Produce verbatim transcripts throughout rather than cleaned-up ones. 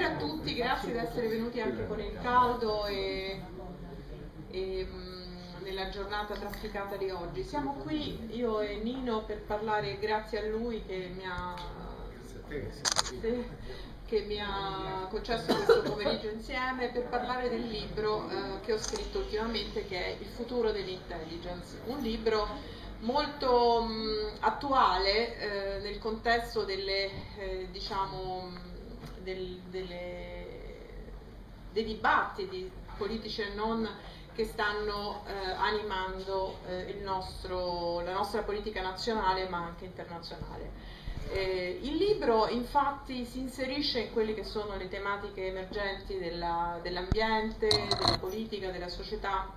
Buonasera a tutti, grazie di essere venuti anche con il caldo e, e mh, nella giornata trafficata di oggi. Siamo qui, io e Nino, per parlare, grazie a lui che mi ha, che mi ha concesso questo pomeriggio insieme, per parlare del libro eh, che ho scritto ultimamente, che è Il futuro dell'intelligence. Un libro molto mh, attuale eh, nel contesto delle, eh, diciamo, del, delle, dei dibattiti politici e non che stanno eh, animando eh, il nostro, la nostra politica nazionale ma anche internazionale. Eh, il libro infatti si inserisce in quelle che sono le tematiche emergenti della, dell'ambiente, della politica, della società.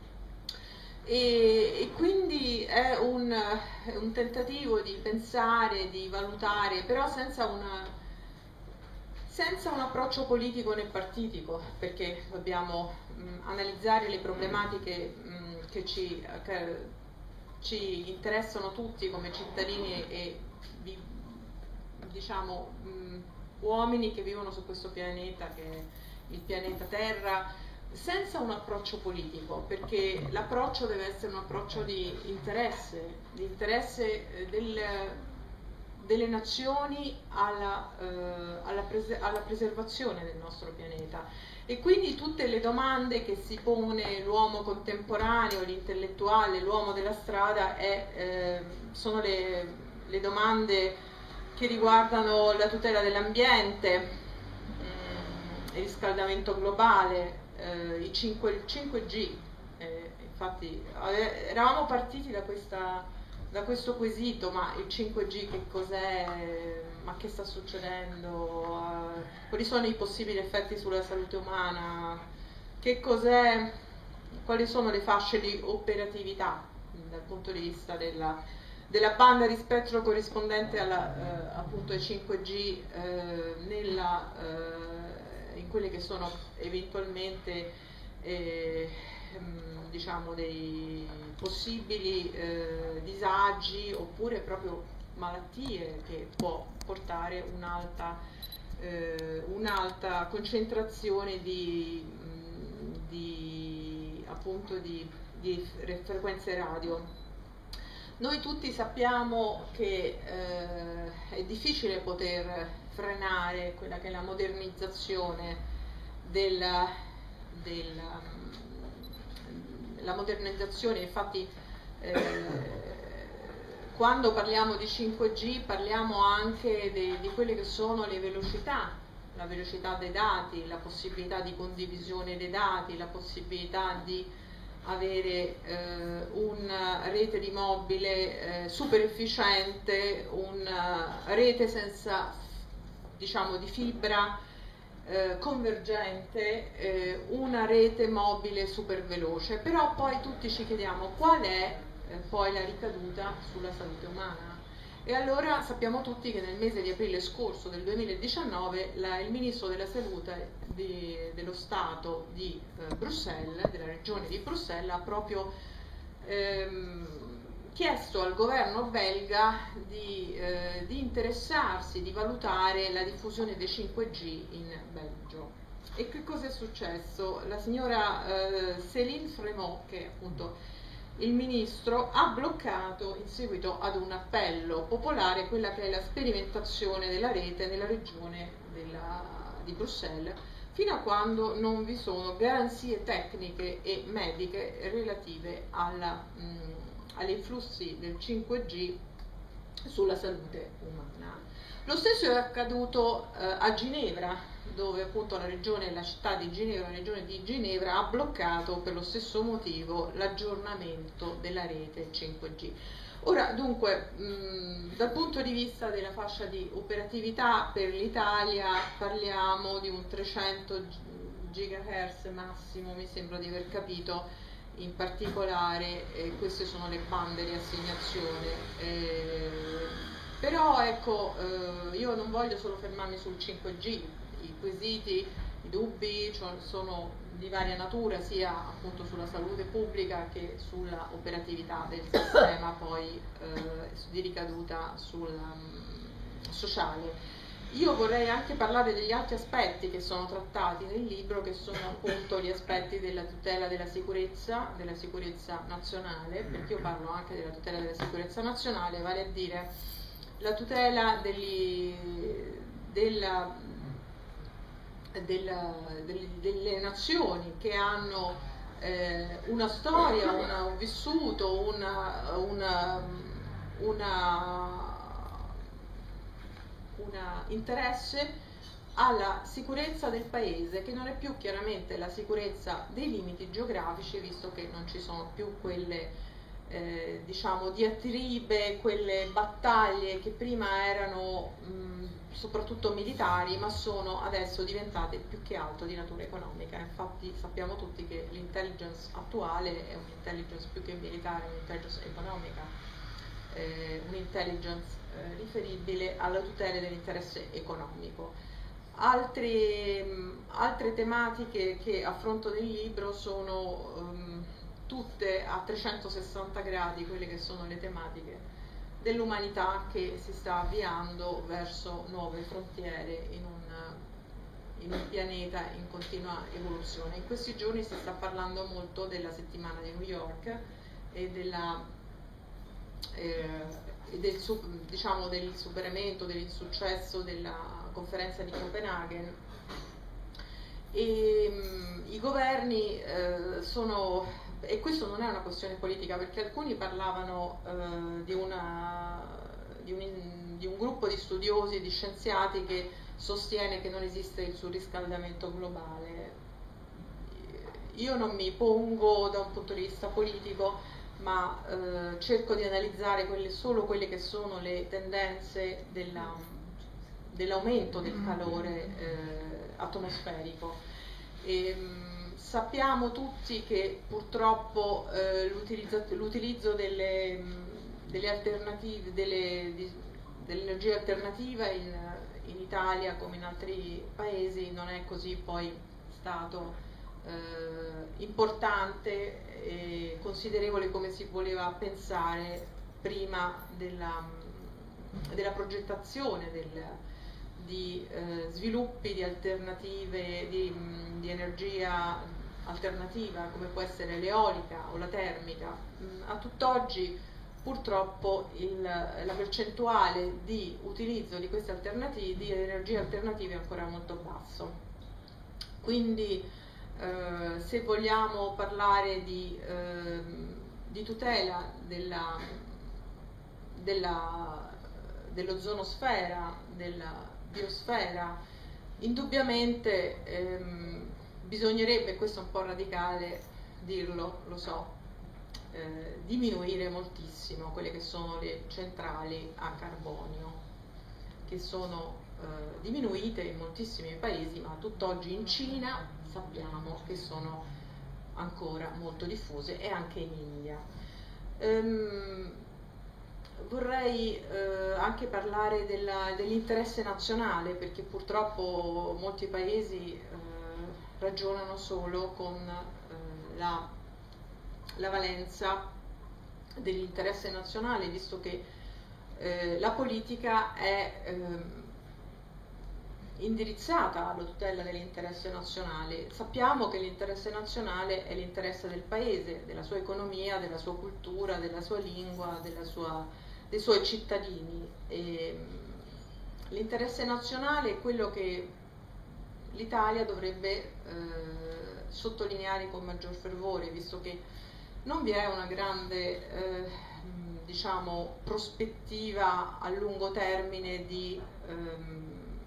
E, e quindi è un, un tentativo di pensare, di valutare, però senza, una, senza un approccio politico né partitico, perché dobbiamo mh, analizzare le problematiche mh, che, ci, che ci interessano tutti come cittadini e vi, diciamo mh, uomini che vivono su questo pianeta, che è il pianeta Terra, senza un approccio politico, perché l'approccio deve essere un approccio di interesse, di interesse del, delle nazioni alla, eh, alla, pres alla preservazione del nostro pianeta. E quindi tutte le domande che si pone l'uomo contemporaneo, l'intellettuale, l'uomo della strada, è, eh, sono le, le domande che riguardano la tutela dell'ambiente, mh, il riscaldamento globale, Uh, i cinque G, eh, infatti ave, eravamo partiti da, questa, da questo quesito, ma il cinque G che cos'è, ma che sta succedendo, uh, quali sono i possibili effetti sulla salute umana, che cos'è, quali sono le fasce di operatività dal punto di vista della, della banda di spettro corrispondente alla, uh, appunto ai cinque G uh, nella uh, in quelle che sono eventualmente eh, diciamo dei possibili eh, disagi oppure proprio malattie che può portare un'alta eh, un'alta concentrazione di, di appunto di, di frequenze radio. Noi tutti sappiamo che eh, è difficile poter frenare quella che è la modernizzazione della, della la modernizzazione, infatti eh, quando parliamo di cinque G parliamo anche de, di quelle che sono le velocità, la velocità dei dati, la possibilità di condivisione dei dati, la possibilità di avere eh, una rete di mobile eh, super efficiente, una rete senza, diciamo, di fibra eh, convergente, eh, una rete mobile super veloce. Però poi tutti ci chiediamo qual è eh, poi la ricaduta sulla salute umana. E allora sappiamo tutti che nel mese di aprile scorso del duemiladiciannove la, il ministro della salute di, dello Stato di eh, Bruxelles, della regione di Bruxelles, ha proprio ehm, chiesto al governo belga di, eh, di interessarsi, di valutare la diffusione dei cinque G in Belgio. E che cosa è successo? La signora eh, Céline Frémaux, che appunto il ministro, ha bloccato in seguito ad un appello popolare quella che è la sperimentazione della rete nella regione della, di Bruxelles, fino a quando non vi sono garanzie tecniche e mediche relative alla, mh, agli influssi del cinque G sulla salute umana. Lo stesso è accaduto eh, a Ginevra, dove appunto la regione, la città di Ginevra, la regione di Ginevra ha bloccato per lo stesso motivo l'aggiornamento della rete cinque G. Ora, dunque, mh, dal punto di vista della fascia di operatività per l'Italia parliamo di un trecento gigahertz massimo, mi sembra di aver capito, in particolare eh, queste sono le bande di assegnazione. Eh, però ecco, eh, io non voglio solo fermarmi sul cinque G, i quesiti, i dubbi sono di varia natura, sia appunto sulla salute pubblica che sulla operatività del sistema poi eh, di ricaduta sul um, sociale. io vorrei anche parlare degli altri aspetti che sono trattati nel libro, che sono appunto gli aspetti della tutela della sicurezza, della sicurezza nazionale, perché io parlo anche della tutela della sicurezza nazionale, vale a dire la tutela degli, della, della, delle, delle nazioni che hanno eh, una storia, una, un vissuto, una, una, una un interesse alla sicurezza del paese, che non è più chiaramente la sicurezza dei limiti geografici, visto che non ci sono più quelle eh, diciamo diatribe, quelle battaglie che prima erano mh, soprattutto militari, ma sono adesso diventate più che altro di natura economica. Infatti sappiamo tutti che l'intelligence attuale è un'intelligence più che militare, un'intelligence economica, eh, un'intelligence Eh, riferibile alla tutela dell'interesse economico. Altre, mh, altre tematiche che affronto nel libro sono um, tutte a trecentosessanta gradi, quelle che sono le tematiche dell'umanità che si sta avviando verso nuove frontiere in un, in un pianeta in continua evoluzione. In questi giorni si sta parlando molto della settimana di New York e della eh, Del, diciamo, del superamento, dell'insuccesso della conferenza di Copenaghen. E, mh, i governi eh, sono, e questo non è una questione politica, perché alcuni parlavano eh, di, una, di, un, di un gruppo di studiosi e di scienziati che sostiene che non esiste il surriscaldamento globale. Io non mi pongo da un punto di vista politico, ma eh, cerco di analizzare quelle, solo quelle che sono le tendenze della, dell'aumento del calore eh, atmosferico. E, mh, sappiamo tutti che purtroppo eh, l'utilizzo delle, delle alternative, delle, di, dell'energia alternativa in, in Italia come in altri paesi non è così poi stato Eh, importante e considerevole come si voleva pensare prima della, della progettazione del, di eh, sviluppi di alternative di, di energia alternativa come può essere l'eolica o la termica. A tutt'oggi purtroppo il, la percentuale di utilizzo di queste alternative, di energie alternative, è ancora molto basso. Quindi Uh, se vogliamo parlare di, uh, di tutela della, della, dell'ozonosfera, della biosfera, indubbiamente ehm, bisognerebbe, questo è un po' radicale dirlo, lo so, eh, diminuire moltissimo quelle che sono le centrali a carbonio, che sono eh, diminuite in moltissimi paesi, ma tutt'oggi in Cina sappiamo che sono ancora molto diffuse, e anche in India. Ehm, vorrei eh, anche parlare dell'interesse nazionale, perché purtroppo molti paesi eh, ragionano solo con eh, la, la valenza dell'interesse nazionale, visto che eh, la politica è eh, indirizzata alla tutela dell'interesse nazionale. Sappiamo che l'interesse nazionale è l'interesse del paese, della sua economia, della sua cultura, della sua lingua, della sua, dei suoi cittadini. L'interesse nazionale è quello che l'Italia dovrebbe eh, sottolineare con maggior fervore, visto che non vi è una grande eh, diciamo, prospettiva a lungo termine di ehm,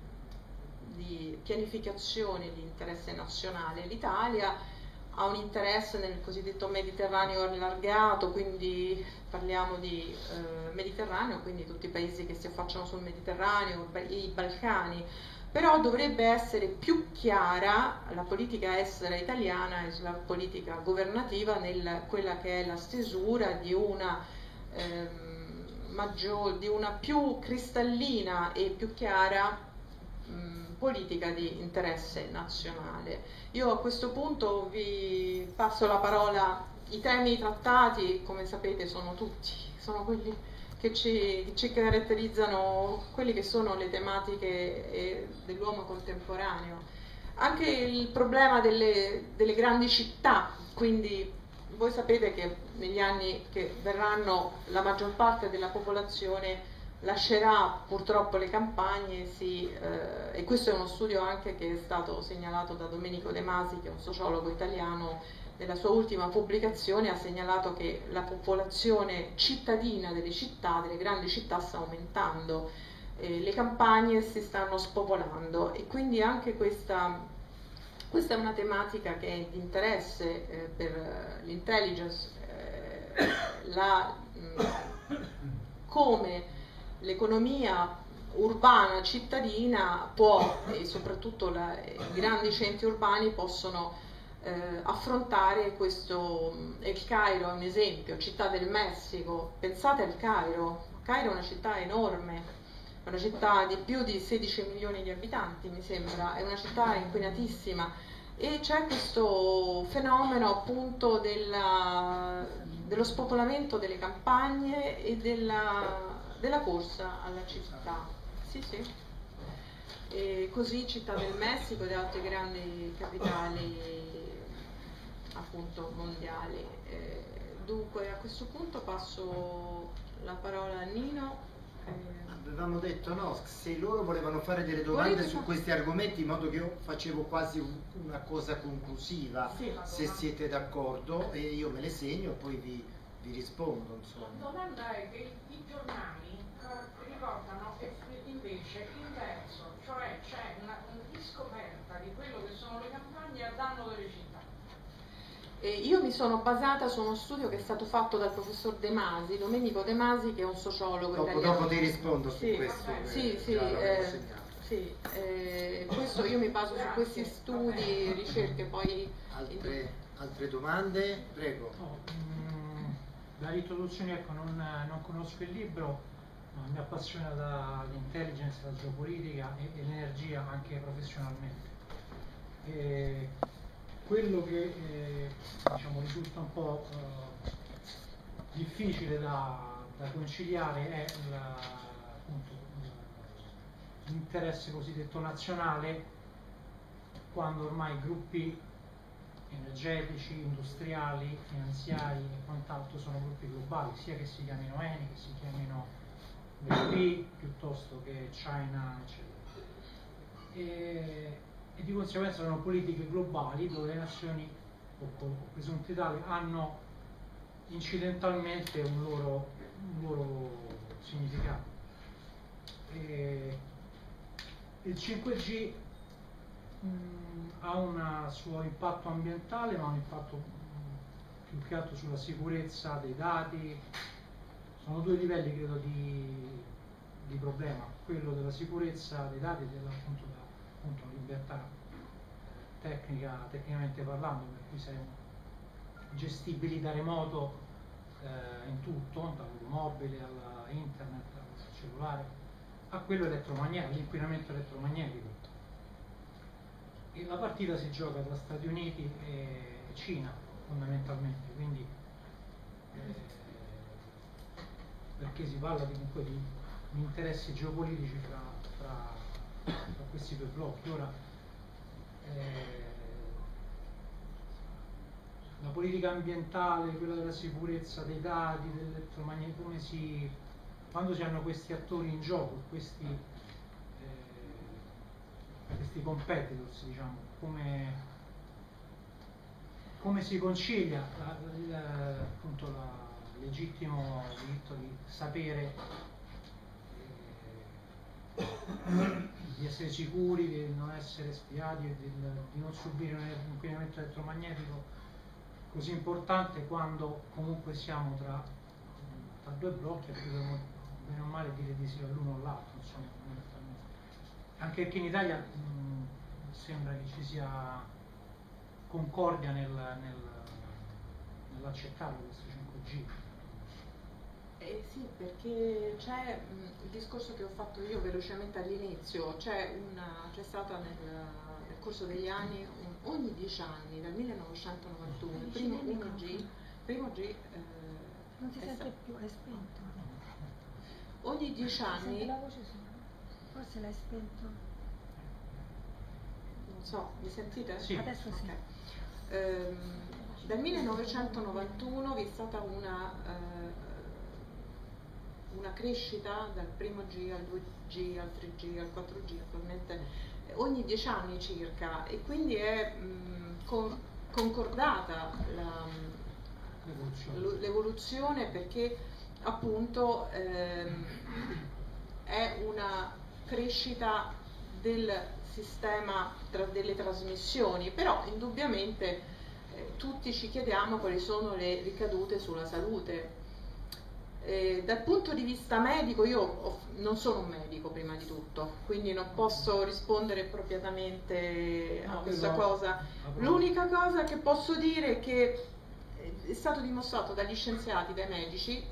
di pianificazione di interesse nazionale. L'Italia ha un interesse nel cosiddetto Mediterraneo allargato, quindi parliamo di eh, Mediterraneo, quindi tutti i paesi che si affacciano sul Mediterraneo, i Balcani, però dovrebbe essere più chiara la politica estera italiana e la politica governativa nel quella che è la stesura di una ehm, maggior, di una più cristallina e più chiara politica di interesse nazionale. Io a questo punto vi passo la parola. I temi trattati, come sapete, sono tutti, sono quelli che ci, ci caratterizzano quelle che sono le tematiche eh, dell'uomo contemporaneo. Anche il problema delle, delle grandi città, quindi voi sapete che negli anni che verranno la maggior parte della popolazione lascerà purtroppo le campagne, sì, eh, e questo è uno studio anche che è stato segnalato da Domenico De Masi, che è un sociologo italiano. Nella sua ultima pubblicazione ha segnalato che la popolazione cittadina delle città, delle grandi città, sta aumentando, eh, le campagne si stanno spopolando, e quindi anche questa, questa è una tematica che è di interesse eh, per l'intelligence, eh, la, mh, come l'economia urbana cittadina può, e soprattutto la, i grandi centri urbani possono eh, affrontare questo. Il Cairo è un esempio, Città del Messico, pensate al Cairo, Cairo è una città enorme, è una città di più di sedici milioni di abitanti, mi sembra, è una città inquinatissima, e c'è questo fenomeno appunto della, dello spopolamento delle campagne e della della corsa alla città. Sì, sì. E così Città del Messico ed altre grandi capitali appunto mondiali. Eh, dunque a questo punto passo la parola a Nino. Eh, Avevamo detto no, se loro volevano fare delle domande su questi argomenti, in modo che io facevo quasi un, una cosa conclusiva, sì, se siete d'accordo, e io me le segno e poi vi, vi rispondo. Insomma. La domanda è che i giornali riportano invece l'inverso, cioè c'è una, una riscoperta di quello che sono le campagne a danno delle città. E io mi sono basata su uno studio che è stato fatto dal professor De Masi, Domenico De Masi, che è un sociologo dopo, italiano. Dopo ti rispondo su sì, questo. Eh, sì, sì, eh, sì eh, questo io mi baso su questi studi, ricerche, poi... Altre, altre domande? Prego. Oh, mh, dall'introduzione, ecco, non, non conosco il libro, ma mi appassiona l'intelligence, la geopolitica e, e l'energia anche professionalmente. E quello che eh, diciamo, risulta un po' eh, difficile da, da conciliare è l'interesse cosiddetto nazionale, quando ormai gruppi energetici, industriali, finanziari e quant'altro sono gruppi globali, sia che si chiamino Eni, che si chiamino B P, piuttosto che China, eccetera. E, e di conseguenza sono politiche globali dove le nazioni o, o presunte tali hanno incidentalmente un loro, un loro significato. E il cinque G mh, ha un suo impatto ambientale, ma un impatto mh, più che altro sulla sicurezza dei dati. Sono due livelli, credo, di, di problema, quello della sicurezza dei dati e della appunto, da, appunto, libertà eh, tecnica, tecnicamente parlando, per cui saremo gestibili da remoto eh, in tutto, dall'automobile alla internet, al cellulare, a quello elettromagnetico, all'inquinamento elettromagnetico. E la partita si gioca tra Stati Uniti e Cina, fondamentalmente, quindi eh, perché si parla comunque di, di interessi geopolitici fra, fra, fra questi due blocchi. Ora, eh, la politica ambientale, quella della sicurezza dei dati, dell'elettromagnetico, come si, quando si hanno questi attori in gioco, questi, eh, questi competitors, diciamo, come, come si concilia la, la, appunto la legittimo diritto di sapere, eh, di essere sicuri, di non essere spiati e di, di non subire un inquinamento elettromagnetico così importante, quando comunque siamo tra, tra due blocchi e dobbiamo bene o male dire di sì all'uno o all'altro, insomma. Anche perché in Italia mh, sembra che ci sia concordia nel, nel, nell'accettare questo cinque G. Eh sì, perché c'è mh, il discorso che ho fatto io velocemente all'inizio, c'è stata nel, nel corso degli anni, un, ogni dieci anni, dal millenovecentonovantuno, il primo uno G, primo G eh, non si sente più, è spento. ogni dieci anni... Senti la voce su? Forse l'hai spento. Non so, mi sentite? Sì. Adesso sì. Okay. Ehm, dal millenovecentonovantuno vi è stata una, eh, una crescita dal primo G al due G, al tre G, al quattro G, attualmente eh, ogni dieci anni circa, e quindi è mh, con, concordata l'evoluzione, perché appunto ehm, è una crescita del sistema tra delle trasmissioni, però indubbiamente eh, tutti ci chiediamo quali sono le ricadute sulla salute. Eh, dal punto di vista medico, io ho, non sono un medico prima di tutto, quindi non posso rispondere appropriatamente a no, questa no, cosa. L'unica cosa che posso dire è che è stato dimostrato dagli scienziati, dai medici,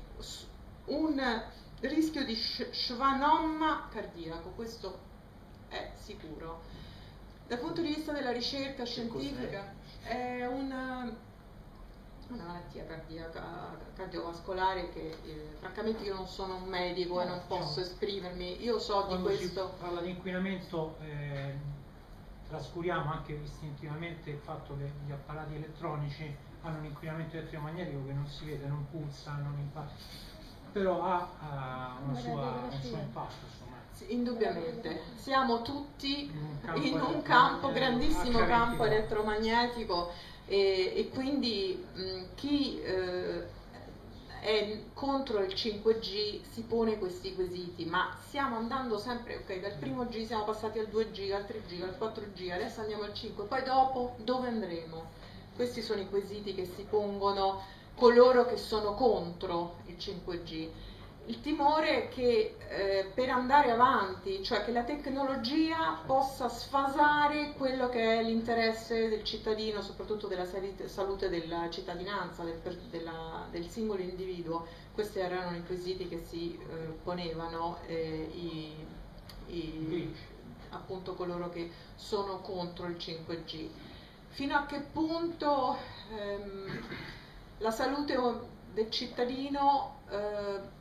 un rischio di schwannoma cardiaco, questo è sicuro. Dal punto di vista della ricerca scientifica è una, una malattia cardiaca, cardiovascolare che eh, francamente io non sono un medico e non posso esprimermi, io so di questo. Si parla di inquinamento, eh, trascuriamo anche istintivamente il fatto che gli apparati elettronici hanno un inquinamento elettromagnetico che non si vede, non pulsa, non impatta, però ha, ha una sua, un suo impatto, insomma. Sì, indubbiamente siamo tutti in un campo, in un campo grandissimo campo elettromagnetico e, e quindi mh, chi eh, è contro il cinque G si pone questi quesiti, ma stiamo andando sempre, ok, dal primo G siamo passati al due G, al tre G, al quattro G, adesso andiamo al cinque, poi dopo dove andremo? Questi sono i quesiti che si pongono coloro che sono contro il cinque G. Il timore è che eh, per andare avanti, cioè che la tecnologia possa sfasare quello che è l'interesse del cittadino, soprattutto della salute della cittadinanza, del, della, del singolo individuo. Questi erano i quesiti che si eh, ponevano eh, i, i, appunto coloro che sono contro il cinque G. Fino a che punto ehm, la salute del cittadino eh,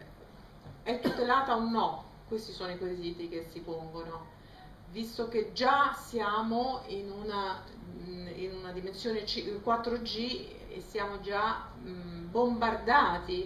è tutelata o no? Questi sono i quesiti che si pongono, visto che già siamo in una, in una dimensione quattro G e siamo già mh, bombardati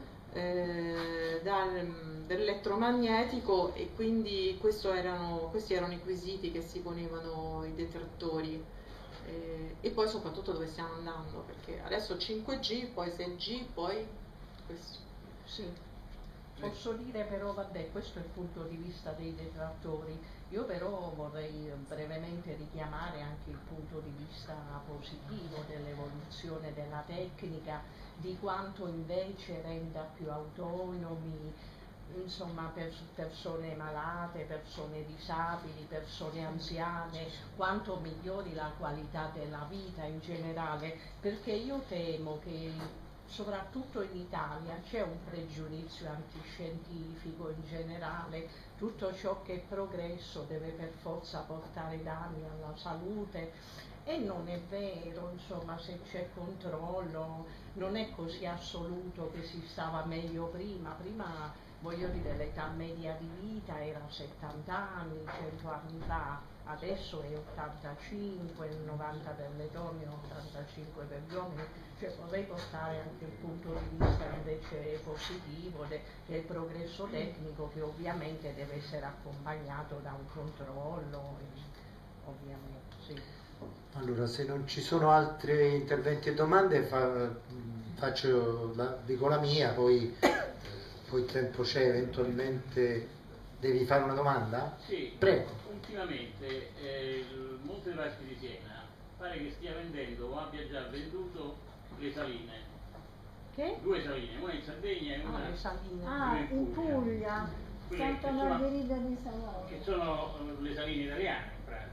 eh, dal, dall'elettromagnetico, e quindi erano, questi erano i quesiti che si ponevano i detrattori. Eh, e poi soprattutto dove stiamo andando, perché adesso cinque G, poi sei G, poi questo. Sì. Posso dire però, vabbè, questo è il punto di vista dei detrattori, io però vorrei brevemente richiamare anche il punto di vista positivo dell'evoluzione della tecnica, di quanto invece renda più autonomi, insomma, per persone malate, persone disabili, persone anziane, quanto migliori la qualità della vita in generale, perché io temo che soprattutto in Italia c'è un pregiudizio antiscientifico in generale, tutto ciò che è progresso deve per forza portare danni alla salute, e non è vero, insomma, se c'è controllo non è così assoluto che si stava meglio prima, prima voglio dire l'età media di vita era settanta anni, cento anni fa, adesso è ottantacinque, il novanta per le donne, ottantacinque per gli uomini, cioè vorrei portare anche il punto di vista invece positivo de, del progresso tecnico, che ovviamente deve essere accompagnato da un controllo, ovviamente, sì. Allora, se non ci sono altri interventi e domande, fa, faccio la, dico la mia, poi, poi il tempo c'è, eventualmente devi fare una domanda? Sì. Prego. Ultimamente eh, il Monte dei Paschi di Siena pare che stia vendendo o abbia già venduto le saline. Che? Due saline, una in Sardegna e una ah, le saline. Ah, in Puglia, Santa Margherita di Salò. Che sono uh, le saline italiane in pratica.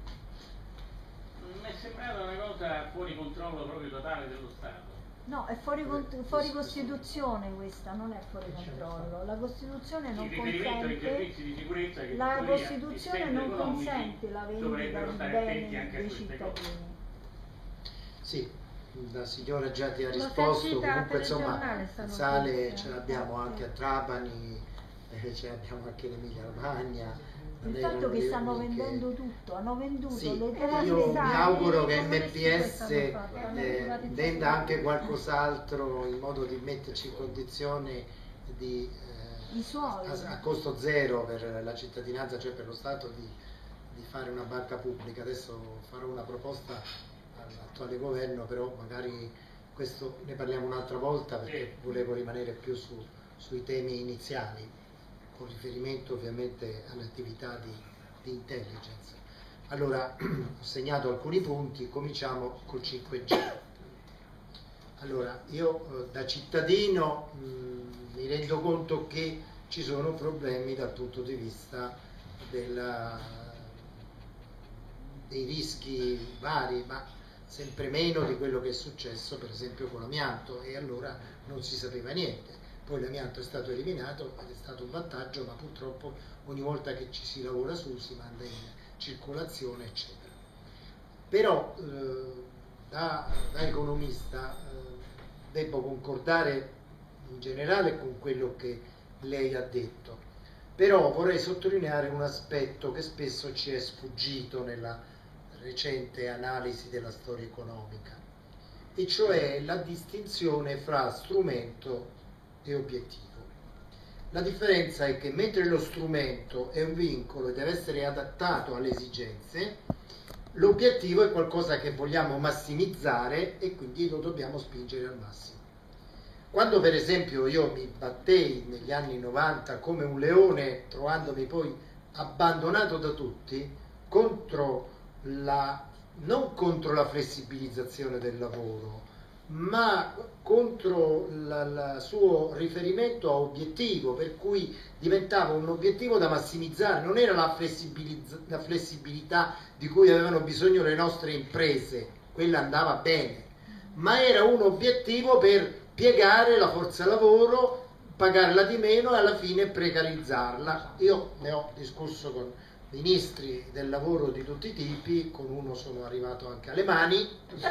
Mi è sembrata una cosa fuori controllo proprio totale dello Stato. No, è fuori, fuori Costituzione questa, non è fuori controllo. La Costituzione non consente, la Costituzione non consente la vendita di beni dei cittadini. Sì, la signora già ti ha risposto, comunque insomma sale ce l'abbiamo anche a Trapani, eh, ce l'abbiamo anche in Emilia Romagna. Il fatto che stanno vendendo che... tutto, hanno venduto sì, le terre. Io mi auguro che M P S eh, venda anche qualcos'altro in modo di metterci in condizione di eh, a, a costo zero per la cittadinanza, cioè per lo Stato, di, di fare una banca pubblica. Adesso farò una proposta all'attuale governo, però magari questo ne parliamo un'altra volta, perché volevo rimanere più su, sui temi iniziali, con riferimento ovviamente alle attività di, di intelligence. Allora, ho segnato alcuni punti, cominciamo col cinque G. Allora, io da cittadino mh, mi rendo conto che ci sono problemi dal punto di vista della, dei rischi vari, ma sempre meno di quello che è successo per esempio con l'amianto, e allora non si sapeva niente. Poi l'amianto è stato eliminato ed è stato un vantaggio, ma purtroppo ogni volta che ci si lavora su si manda in circolazione, eccetera. Però eh, da, da economista eh, devo concordare in generale con quello che lei ha detto, però vorrei sottolineare un aspetto che spesso ci è sfuggito nella recente analisi della storia economica, e cioè la distinzione fra strumento e obiettivo. La differenza è che mentre lo strumento è un vincolo e deve essere adattato alle esigenze, l'obiettivo è qualcosa che vogliamo massimizzare e quindi lo dobbiamo spingere al massimo. Quando per esempio io mi battei negli anni novanta come un leone, trovandomi poi abbandonato da tutti, contro la, non contro la flessibilizzazione del lavoro, ma contro il suo riferimento a obiettivo, per cui diventava un obiettivo da massimizzare, non era la, la flessibilità di cui avevano bisogno le nostre imprese, quella andava bene, ma era un obiettivo per piegare la forza lavoro, pagarla di meno e alla fine precarizzarla. Io ne ho discusso con ministri del lavoro di tutti i tipi, con uno sono arrivato anche alle mani,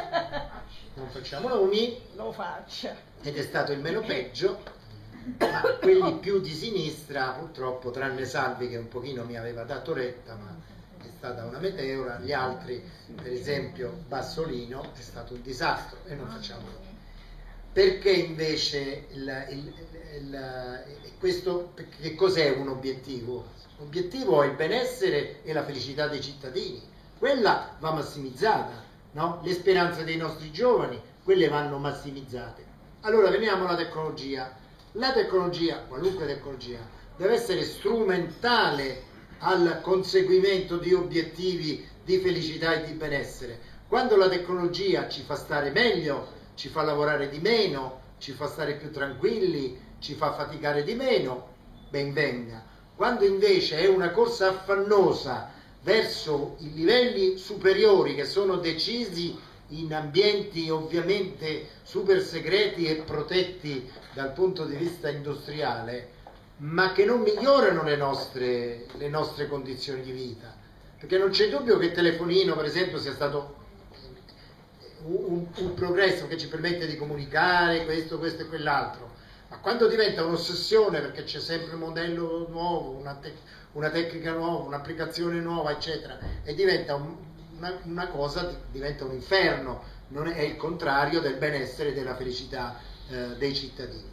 non facciamo nomi, lo faccia, ed è stato il meno peggio, ma quelli più di sinistra purtroppo, tranne Salvi che un pochino mi aveva dato retta, ma è stata una meteora, gli altri, per esempio Bassolino, è stato un disastro, e non facciamo nomi. Perché invece il, il, il, questo, che cos'è un obiettivo? L'obiettivo è il benessere e la felicità dei cittadini, quella va massimizzata, no? Le speranze dei nostri giovani, quelle vanno massimizzate. Allora veniamo alla tecnologia. La tecnologia, qualunque tecnologia, deve essere strumentale al conseguimento di obiettivi di felicità e di benessere. Quando la tecnologia ci fa stare meglio, ci fa lavorare di meno, ci fa stare più tranquilli, ci fa faticare di meno, ben venga. Quando invece è una corsa affannosa verso i livelli superiori, che sono decisi in ambienti ovviamente super segreti e protetti dal punto di vista industriale, ma che non migliorano le nostre, le nostre condizioni di vita, perché non c'è dubbio che il telefonino per esempio sia stato un, un progresso che ci permette di comunicare questo, questo e quell'altro, ma quando diventa un'ossessione perché c'è sempre un modello nuovo, una, te una tecnica nuova, un'applicazione nuova, eccetera, e diventa un, una, una cosa, diventa un inferno, non è, è il contrario del benessere e della felicità eh, dei cittadini.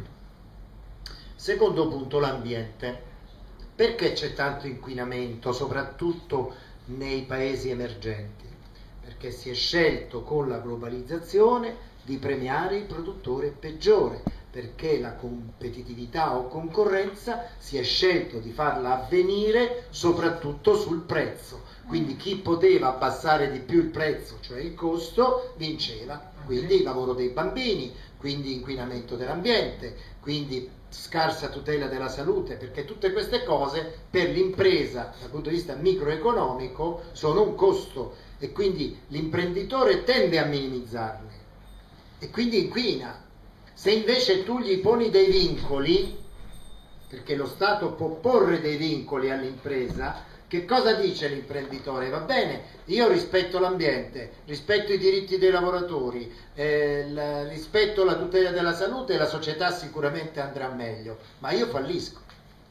Secondo punto, l'ambiente. Perché c'è tanto inquinamento, soprattutto nei paesi emergenti? Perché si è scelto con la globalizzazione di premiare il produttore peggiore, perché la competitività o concorrenza si è scelto di farla avvenire soprattutto sul prezzo. Quindi chi poteva abbassare di più il prezzo, cioè il costo, vinceva. Quindi il lavoro dei bambini, quindi inquinamento dell'ambiente, quindi scarsa tutela della salute, perché tutte queste cose per l'impresa dal punto di vista microeconomico sono un costo, e quindi l'imprenditore tende a minimizzarle e quindi inquina. Se invece tu gli poni dei vincoli, perché lo Stato può porre dei vincoli all'impresa, che cosa dice l'imprenditore? Va bene, io rispetto l'ambiente, rispetto i diritti dei lavoratori, eh, la, rispetto la tutela della salute, e la società sicuramente andrà meglio, ma io fallisco.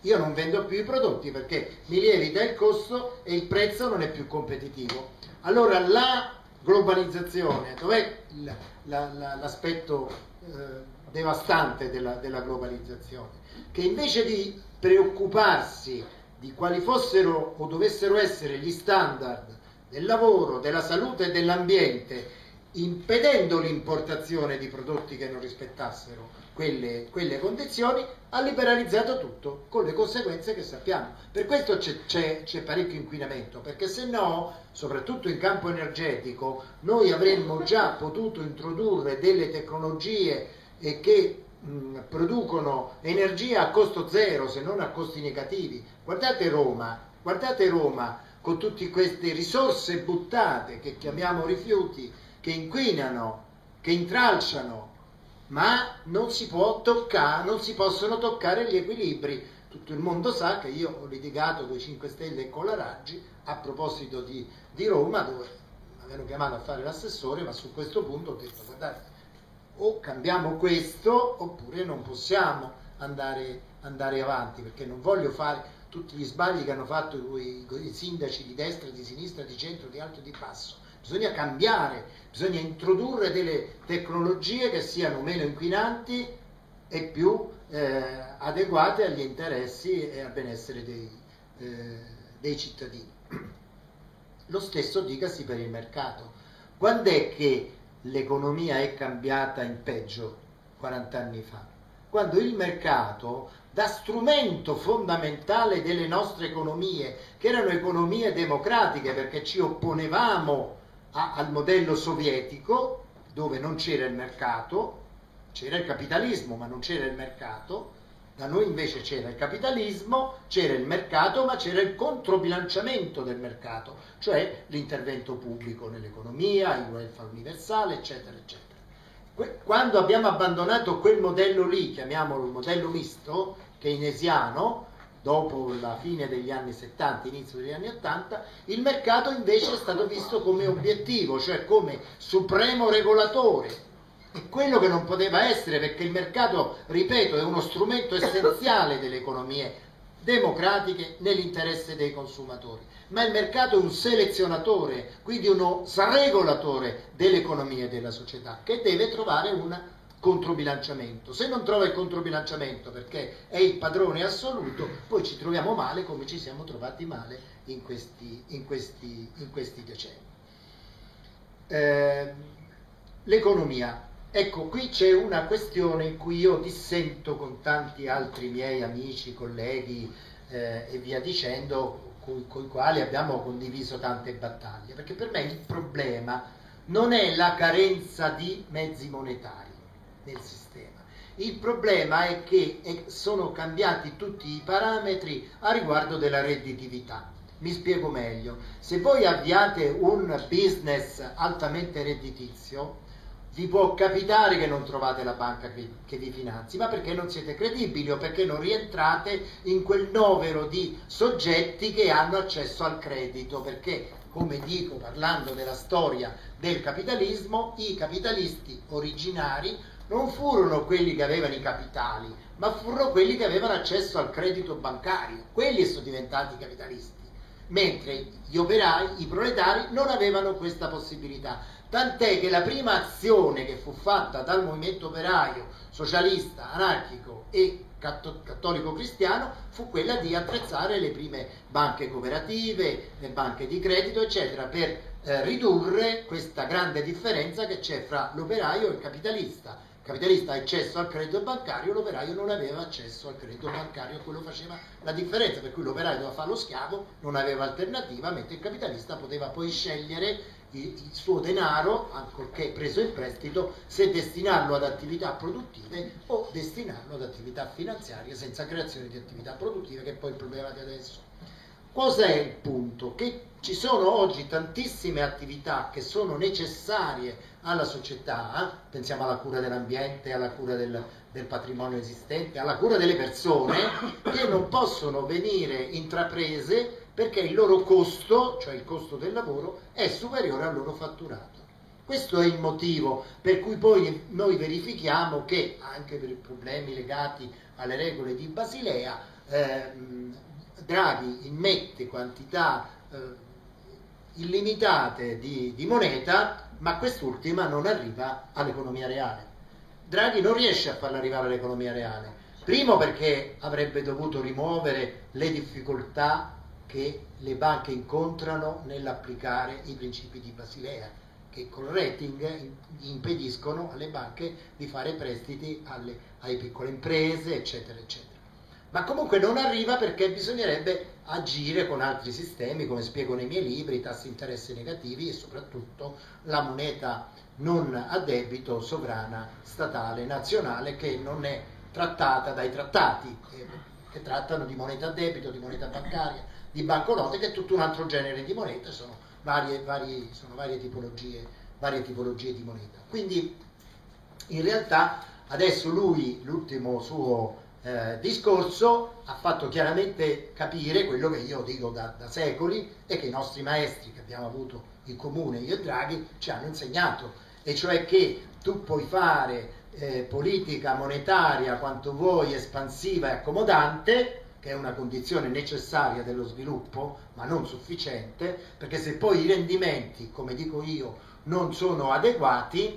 io non vendo più i prodotti perché mi lievita il costo e il prezzo non è più competitivo. Allora la globalizzazione, dov'è l'aspetto eh, devastante della, della globalizzazione? Che invece di preoccuparsi di quali fossero o dovessero essere gli standard del lavoro, della salute e dell'ambiente, impedendo l'importazione di prodotti che non rispettassero quelle, quelle condizioni, ha liberalizzato tutto, con le conseguenze che sappiamo. Per questo c'è parecchio inquinamento, perché se no, soprattutto in campo energetico, noi avremmo già potuto introdurre delle tecnologie eh, che mh, producono energia a costo zero, se non a costi negativi. Guardate Roma, guardate Roma con tutte queste risorse buttate che chiamiamo rifiuti, che inquinano, che intralciano, ma non si può toccare, non si possono toccare gli equilibri. Tutto il mondo sa che io ho litigato con i cinque Stelle e con la Raggi a proposito di, di Roma, dove mi avevano chiamato a fare l'assessore, ma su questo punto ho detto, guardate, o cambiamo questo oppure non possiamo andare, andare avanti, perché non voglio fare tutti gli sbagli che hanno fatto i, i sindaci di destra, di sinistra, di centro, di alto e di basso. Bisogna cambiare, bisogna introdurre delle tecnologie che siano meno inquinanti e più eh, adeguate agli interessi e al benessere dei, eh, dei cittadini. Lo stesso dicasi per il mercato. Quando è che l'economia è cambiata in peggio? quaranta anni fa. Quando il mercato, da strumento fondamentale delle nostre economie, che erano economie democratiche perché ci opponevamo a, al modello sovietico, dove non c'era il mercato, c'era il capitalismo ma non c'era il mercato, da noi invece c'era il capitalismo, c'era il mercato, ma c'era il controbilanciamento del mercato, cioè l'intervento pubblico nell'economia, il welfare universale, eccetera, eccetera. Quando abbiamo abbandonato quel modello lì, chiamiamolo il modello misto, keynesiano, dopo la fine degli anni settanta, inizio degli anni ottanta, il mercato invece è stato visto come obiettivo, cioè come supremo regolatore. È quello che non poteva essere, perché il mercato, ripeto, è uno strumento essenziale delle economie democratiche nell'interesse dei consumatori, ma il mercato è un selezionatore, quindi uno sregolatore dell'economia e della società, che deve trovare un controbilanciamento. Se non trova il controbilanciamento perché è il padrone assoluto, poi ci troviamo male come ci siamo trovati male in questi, in questi, in questi decenni. Eh, l'economia. Ecco, qui c'è una questione in cui io dissento con tanti altri miei amici, colleghi eh, e via dicendo, con, con i quali abbiamo condiviso tante battaglie, perché per me il problema non è la carenza di mezzi monetari nel sistema, il problema è che è, sono cambiati tutti i parametri a riguardo della redditività. Mi spiego meglio: se voi avviate un business altamente redditizio, vi può capitare che non trovate la banca che, che vi finanzi, ma perché non siete credibili o perché non rientrate in quel novero di soggetti che hanno accesso al credito, perché, come dico parlando della storia del capitalismo, i capitalisti originari non furono quelli che avevano i capitali, ma furono quelli che avevano accesso al credito bancario. Quelli sono diventati capitalisti, mentre gli operai, i proletari, non avevano questa possibilità. Tant'è che la prima azione che fu fatta dal movimento operaio, socialista, anarchico e cattolico cristiano fu quella di attrezzare le prime banche cooperative, le banche di credito, eccetera, per eh, ridurre questa grande differenza che c'è fra l'operaio e il capitalista. Il capitalista ha accesso al credito bancario, l'operaio non aveva accesso al credito bancario, quello faceva la differenza, per cui l'operaio doveva fare lo schiavo, non aveva alternativa, mentre il capitalista poteva poi scegliere il suo denaro, ancorché preso in prestito, se destinarlo ad attività produttive o destinarlo ad attività finanziarie senza creazione di attività produttive, che è poi il problema di adesso. Cos'è il punto? Che ci sono oggi tantissime attività che sono necessarie alla società, pensiamo alla cura dell'ambiente, alla cura del, del patrimonio esistente, alla cura delle persone, che non possono venire intraprese perché il loro costo, cioè il costo del lavoro, è superiore al loro fatturato. Questo è il motivo per cui poi noi verifichiamo che anche per i problemi legati alle regole di Basilea eh, Draghi immette quantità eh, illimitate di, di moneta, ma quest'ultima non arriva all'economia reale. Draghi non riesce a farla arrivare all'economia reale, primo perché avrebbe dovuto rimuovere le difficoltà che le banche incontrano nell'applicare i principi di Basilea, che col rating impediscono alle banche di fare prestiti alle, alle piccole imprese, eccetera, eccetera. Ma comunque non arriva perché bisognerebbe agire con altri sistemi, come spiego nei miei libri, tassi di interesse negativi e soprattutto la moneta non a debito sovrana statale nazionale, che non è trattata dai trattati, eh, che trattano di moneta a debito, di moneta bancaria, di banconote, che è tutto un altro genere di moneta, sono varie, varie, sono varie tipologie, varie tipologie di moneta. Quindi in realtà adesso lui, l'ultimo suo eh, discorso, ha fatto chiaramente capire quello che io dico da, da secoli e che i nostri maestri che abbiamo avuto in comune, io e Draghi, ci hanno insegnato, e cioè che tu puoi fare eh, politica monetaria quanto vuoi espansiva e accomodante, che è una condizione necessaria dello sviluppo, ma non sufficiente, perché se poi i rendimenti, come dico io, non sono adeguati,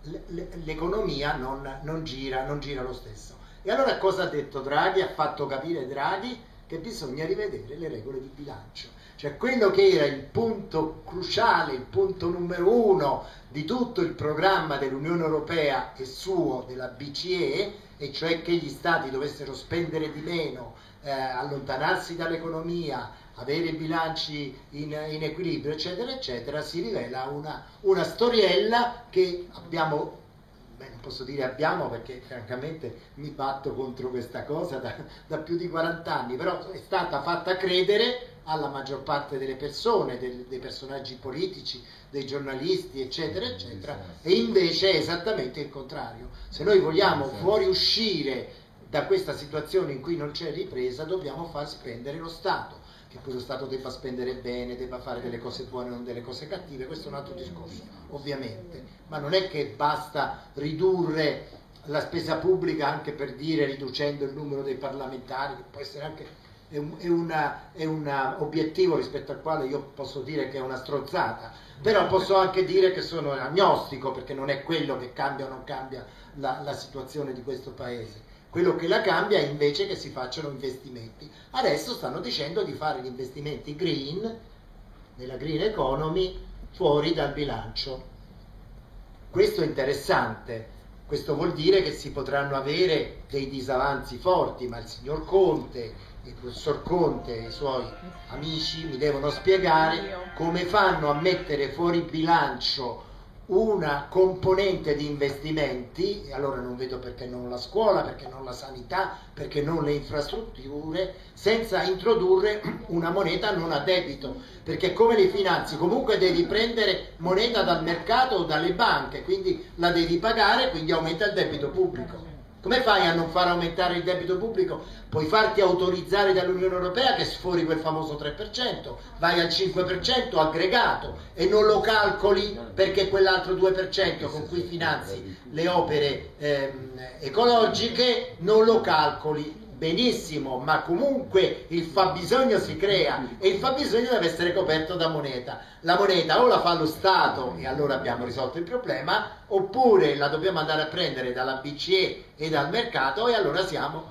l'economia non, non, gira, non gira lo stesso. E allora cosa ha detto Draghi? Ha fatto capire Draghi che bisogna rivedere le regole di bilancio. Cioè quello che era il punto cruciale, il punto numero uno di tutto il programma dell'Unione Europea e suo, della B C E, e cioè che gli stati dovessero spendere di meno, eh, allontanarsi dall'economia, avere bilanci in, in equilibrio, eccetera, eccetera, si rivela una, una storiella che abbiamo, beh, non posso dire abbiamo perché francamente mi batto contro questa cosa da, da più di quaranta anni, però è stata fatta credere alla maggior parte delle persone, dei, dei personaggi politici, dei giornalisti, eccetera, eccetera, e invece è esattamente il contrario. Se noi vogliamo fuoriuscire da questa situazione in cui non c'è ripresa, dobbiamo far spendere lo Stato. Che poi lo Stato debba spendere bene, debba fare delle cose buone, non delle cose cattive, questo è un altro discorso, ovviamente, ma non è che basta ridurre la spesa pubblica anche per dire riducendo il numero dei parlamentari, che può essere anche è un, è una, è un obiettivo rispetto al quale io posso dire che è una strozzata, però posso anche dire che sono agnostico, perché non è quello che cambia o non cambia la, la situazione di questo paese. Quello che la cambia è invece che si facciano investimenti. Adesso stanno dicendo di fare gli investimenti green, nella green economy, fuori dal bilancio. Questo è interessante, questo vuol dire che si potranno avere dei disavanzi forti, ma il signor Conte, il professor Conte e i suoi amici mi devono spiegare come fanno a mettere fuori bilancio una componente di investimenti, e allora non vedo perché non la scuola, perché non la sanità, perché non le infrastrutture, senza introdurre una moneta non a debito, perché come le finanzi comunque devi prendere moneta dal mercato o dalle banche, quindi la devi pagare, quindi aumenta il debito pubblico. Come fai a non far aumentare il debito pubblico? Puoi farti autorizzare dall'Unione Europea che sfori quel famoso tre per cento, vai al cinque per cento aggregato e non lo calcoli perché quell'altro due per cento con cui finanzi le opere ehm, ecologiche non lo calcoli. Benissimo, ma comunque il fabbisogno si crea e il fabbisogno deve essere coperto da moneta. La moneta o la fa lo Stato e allora abbiamo risolto il problema, oppure la dobbiamo andare a prendere dalla B C E e dal mercato e allora siamo,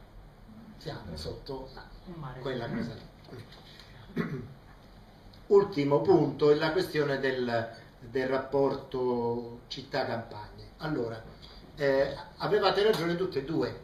siamo sotto quella cosa lì. Ultimo punto è la questione del, del rapporto città-campagne. Allora, eh, avevate ragione tutte e due.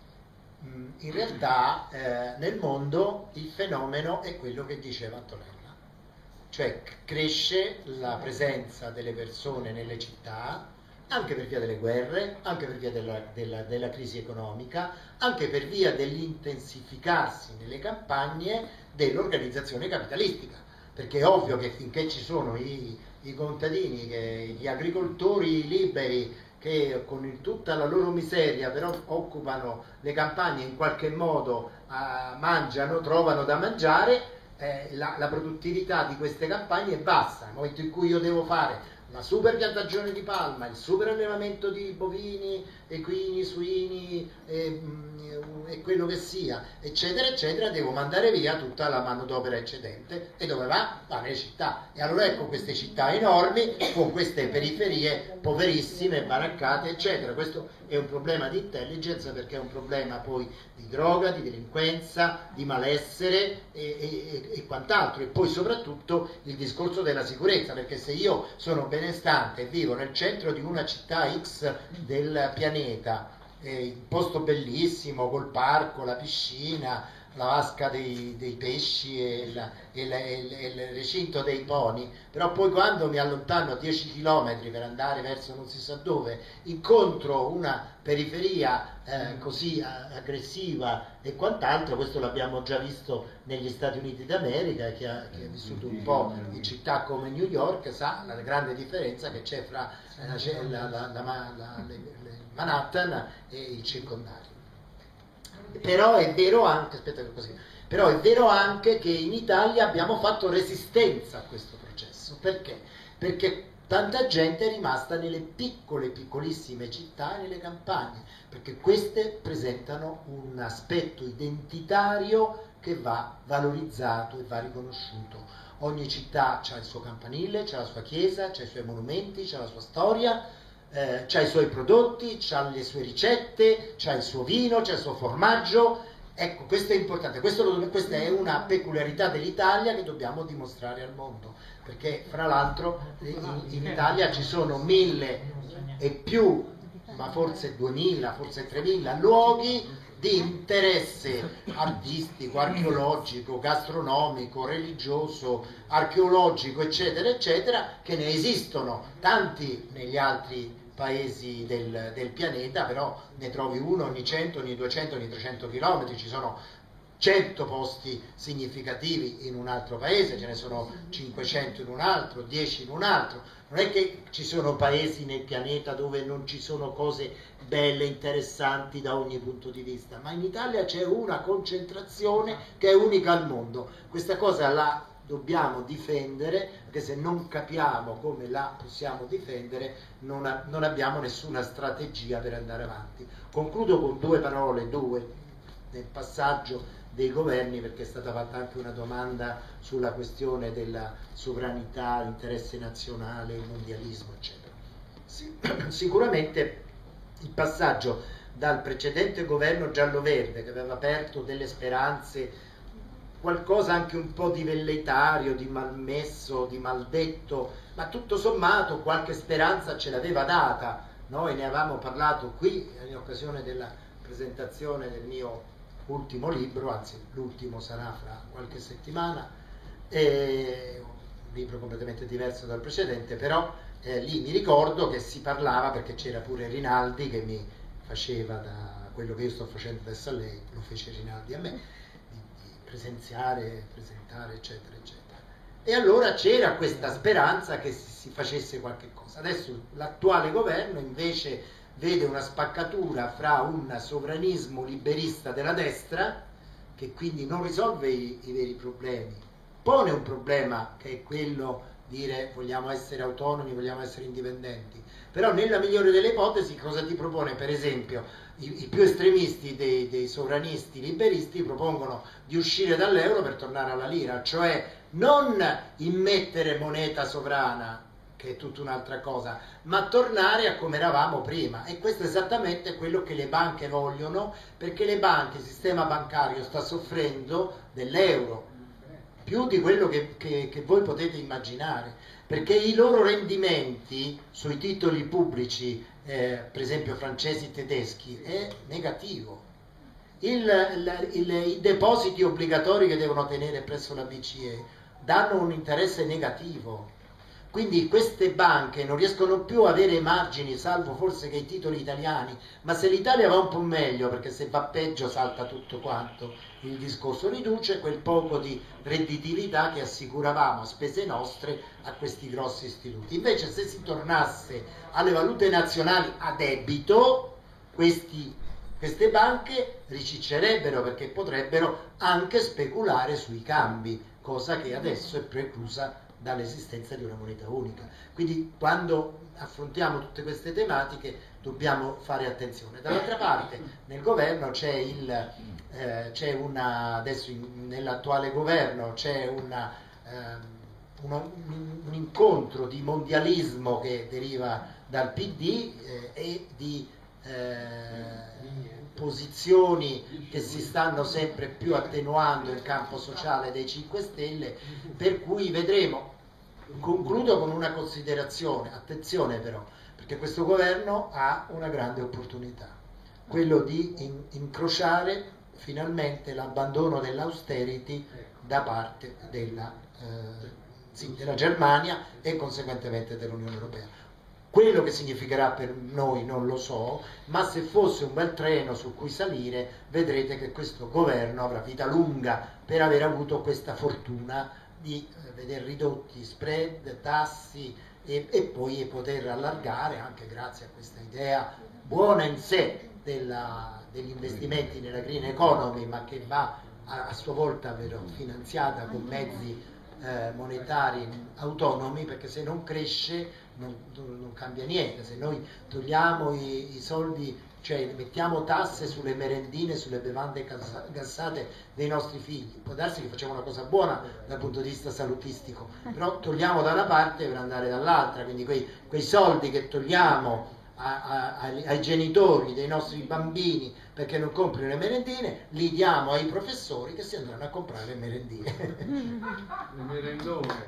In realtà eh, nel mondo il fenomeno è quello che diceva Antonella, cioè cresce la presenza delle persone nelle città anche per via delle guerre, anche per via della, della, della crisi economica, anche per via dell'intensificarsi nelle campagne dell'organizzazione capitalistica, perché è ovvio che finché ci sono i, i contadini, che, gli agricoltori liberi che con il, tutta la loro miseria però occupano le campagne, in qualche modo uh, mangiano, trovano da mangiare, eh, la, la produttività di queste campagne è bassa. Nel momento in cui io devo fare una super piantagione di palma, il super allevamento di bovini, equini, suini e, e quello che sia, eccetera, eccetera, devo mandare via tutta la manodopera eccedente. E dove va? Va nelle città. E allora ecco queste città enormi con queste periferie poverissime, baraccate, eccetera. Questo è un problema di intelligence, perché è un problema poi di droga, di delinquenza, di malessere e, e, e quant'altro. E poi soprattutto il discorso della sicurezza, perché se io sono benestante e vivo nel centro di una città X del pianeta, eh, un posto bellissimo col parco, la piscina, la vasca dei, dei pesci e, la, e, la, e, la, e il recinto dei poni, però poi quando mi allontano dieci chilometri per andare verso non si sa dove, incontro una periferia eh, così aggressiva e quant'altro. Questo l'abbiamo già visto negli Stati Uniti d'America, e chi ha, chi ha vissuto un po' in città come New York sa la grande differenza che c'è fra eh, la, la, la, la, le, le Manhattan e il circondario. Però è vero anche, aspetta che così, però è vero anche che in Italia abbiamo fatto resistenza a questo processo. Perché? Perché tanta gente è rimasta nelle piccole, piccolissime città e nelle campagne, perché queste presentano un aspetto identitario che va valorizzato e va riconosciuto. Ogni città ha il suo campanile, ha la sua chiesa, ha i suoi monumenti, ha la sua storia, Eh, c'ha i suoi prodotti, c'ha le sue ricette, c'ha il suo vino, c'ha il suo formaggio. Ecco, questo è importante, questo lo, questa è una peculiarità dell'Italia che dobbiamo dimostrare al mondo, perché fra l'altro in, in Italia ci sono mille e più, ma forse duemila, forse tremila luoghi di interesse artistico, archeologico, gastronomico, religioso, archeologico, eccetera, eccetera, che ne esistono tanti negli altri paesi del, del pianeta, però ne trovi uno ogni cento, ogni duecento, ogni trecento chilometri. Ci sono cento posti significativi in un altro paese, ce ne sono cinquecento in un altro, dieci in un altro. Non è che ci sono paesi nel pianeta dove non ci sono cose belle, interessanti da ogni punto di vista, ma in Italia c'è una concentrazione che è unica al mondo. Questa cosa la dobbiamo difendere, perché se non capiamo come la possiamo difendere non, ha, non abbiamo nessuna strategia per andare avanti. Concludo con due parole, due, nel passaggio dei governi, perché è stata fatta anche una domanda sulla questione della sovranità, interesse nazionale, il mondialismo, eccetera. Sì, sicuramente il passaggio dal precedente governo giallo-verde, che aveva aperto delle speranze, qualcosa anche un po' di velleitario, di malmesso, di maldetto, ma tutto sommato qualche speranza ce l'aveva data. Noi ne avevamo parlato qui in occasione della presentazione del mio ultimo libro, anzi l'ultimo sarà fra qualche settimana, eh, un libro completamente diverso dal precedente, però eh, lì mi ricordo che si parlava, perché c'era pure Rinaldi che mi faceva da quello che io sto facendo adesso a lei, lo fece Rinaldi a me, presenziare, presentare, eccetera, eccetera. E allora c'era questa speranza che si, si facesse qualche cosa. Adesso l'attuale governo invece vede una spaccatura fra un sovranismo liberista della destra, che quindi non risolve i, i veri problemi, pone un problema che è quello di dire vogliamo essere autonomi, vogliamo essere indipendenti, però nella migliore delle ipotesi cosa ti propone? Per esempio i, i più estremisti dei, dei sovranisti liberisti propongono di uscire dall'euro per tornare alla lira, cioè non immettere moneta sovrana, che è tutta un'altra cosa, ma tornare a come eravamo prima. E questo è esattamente quello che le banche vogliono, perché le banche, il sistema bancario sta soffrendo dell'euro più di quello che, che, che voi potete immaginare, perché i loro rendimenti sui titoli pubblici, eh, per esempio francesi e tedeschi, è negativo. Il, il, il, I depositi obbligatori che devono tenere presso la B C E danno un interesse negativo. Quindi queste banche non riescono più a avere margini, salvo forse che i titoli italiani, ma se l'Italia va un po' meglio, perché se va peggio salta tutto quanto, il discorso riduce quel poco di redditività che assicuravamo a spese nostre a questi grossi istituti. Invece se si tornasse alle valute nazionali a debito, questi, queste banche riciccerebbero, perché potrebbero anche speculare sui cambi, cosa che adesso è preclusa dall'esistenza di una moneta unica. Quindi quando affrontiamo tutte queste tematiche dobbiamo fare attenzione. Dall'altra parte nel governo c'è il eh, c'è una adesso nell'attuale governo c'è una, eh, uno, un, un incontro di mondialismo che deriva dal P D eh, e di eh, posizioni che si stanno sempre più attenuando in campo sociale dei cinque Stelle, per cui vedremo. Concludo con una considerazione, attenzione però, perché questo governo ha una grande opportunità, quello di in, incrociare finalmente l'abbandono dell'austerity da parte della, eh, sì, della Germania e conseguentemente dell'Unione Europea. Quello che significherà per noi non lo so, ma se fosse un bel treno su cui salire, vedrete che questo governo avrà vita lunga per aver avuto questa fortuna di eh, vedere ridotti spread, tassi e, e poi poter allargare, anche grazie a questa idea buona in sé della, degli investimenti nella green economy, ma che va a, a sua volta vero, finanziata con mezzi eh, monetari autonomi, perché se non cresce non, non cambia niente. Se noi togliamo i, i soldi, cioè mettiamo tasse sulle merendine, sulle bevande gassate dei nostri figli, può darsi che facciamo una cosa buona dal punto di vista salutistico, però togliamo da una parte per andare dall'altra, quindi quei, quei soldi che togliamo a, a, ai, ai genitori dei nostri bambini perché non comprino le merendine, li diamo ai professori che si andranno a comprare le merendine. Le merendone.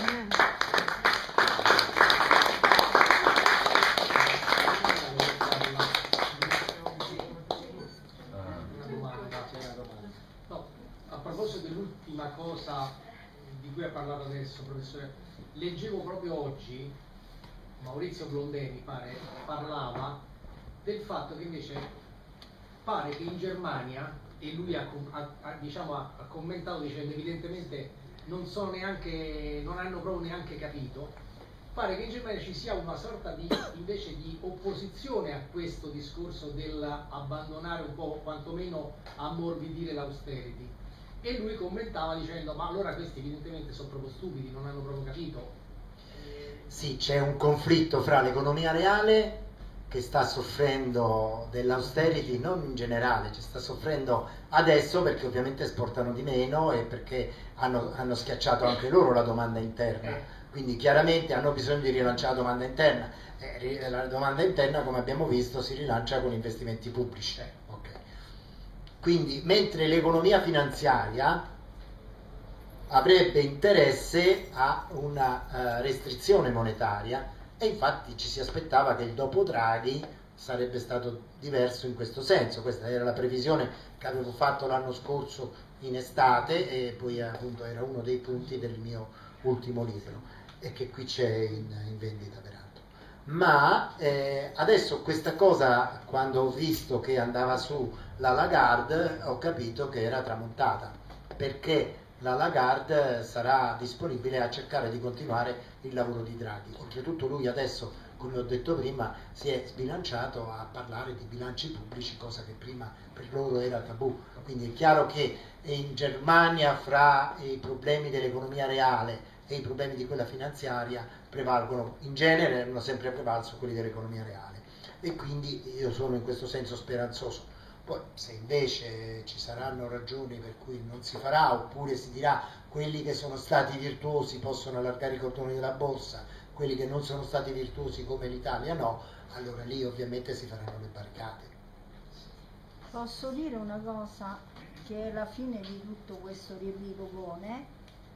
A proposito dell'ultima cosa di cui ha parlato adesso, professore, leggevo proprio oggi, Maurizio Blondeni pare, parlava del fatto che invece pare che in Germania, e lui ha, ha, diciamo, ha commentato dicendo evidentemente non sono neanche, non hanno proprio neanche capito, pare che in Germania ci sia una sorta di, invece di opposizione a questo discorso dell'abbandonare un po', quantomeno ammorbidire l'austerity. E lui commentava dicendo ma allora questi evidentemente sono proprio stupidi, non hanno proprio capito. Sì, c'è un conflitto fra l'economia reale che sta soffrendo dell'austerity, non in generale, ci sta soffrendo adesso perché ovviamente esportano di meno e perché hanno, hanno schiacciato anche loro la domanda interna, quindi chiaramente hanno bisogno di rilanciare la domanda interna. Eh, la domanda interna, come abbiamo visto, si rilancia con investimenti pubblici. Okay. Quindi mentre l'economia finanziaria avrebbe interesse a una uh, restrizione monetaria, e infatti ci si aspettava che il dopo Draghi sarebbe stato diverso in questo senso. Questa era la previsione che avevo fatto l'anno scorso in estate e poi appunto era uno dei punti del mio ultimo libro e che qui c'è in, in vendita peraltro. Ma eh, adesso questa cosa, quando ho visto che andava su la Lagarde, ho capito che era tramontata, perché la Lagarde sarà disponibile a cercare di continuare il lavoro di Draghi. Oltretutto lui adesso, come ho detto prima, si è sbilanciato a parlare di bilanci pubblici, cosa che prima per loro era tabù. Quindi è chiaro che in Germania fra i problemi dell'economia reale e i problemi di quella finanziaria prevalgono, in genere hanno sempre prevalso quelli dell'economia reale, e quindi io sono in questo senso speranzoso. Poi se invece ci saranno ragioni per cui non si farà, oppure si dirà quelli che sono stati virtuosi possono allargare i cordoni della borsa, quelli che non sono stati virtuosi come l'Italia no, allora lì ovviamente si faranno le barricate. Posso dire una cosa che è la fine di tutto questo riepilogone?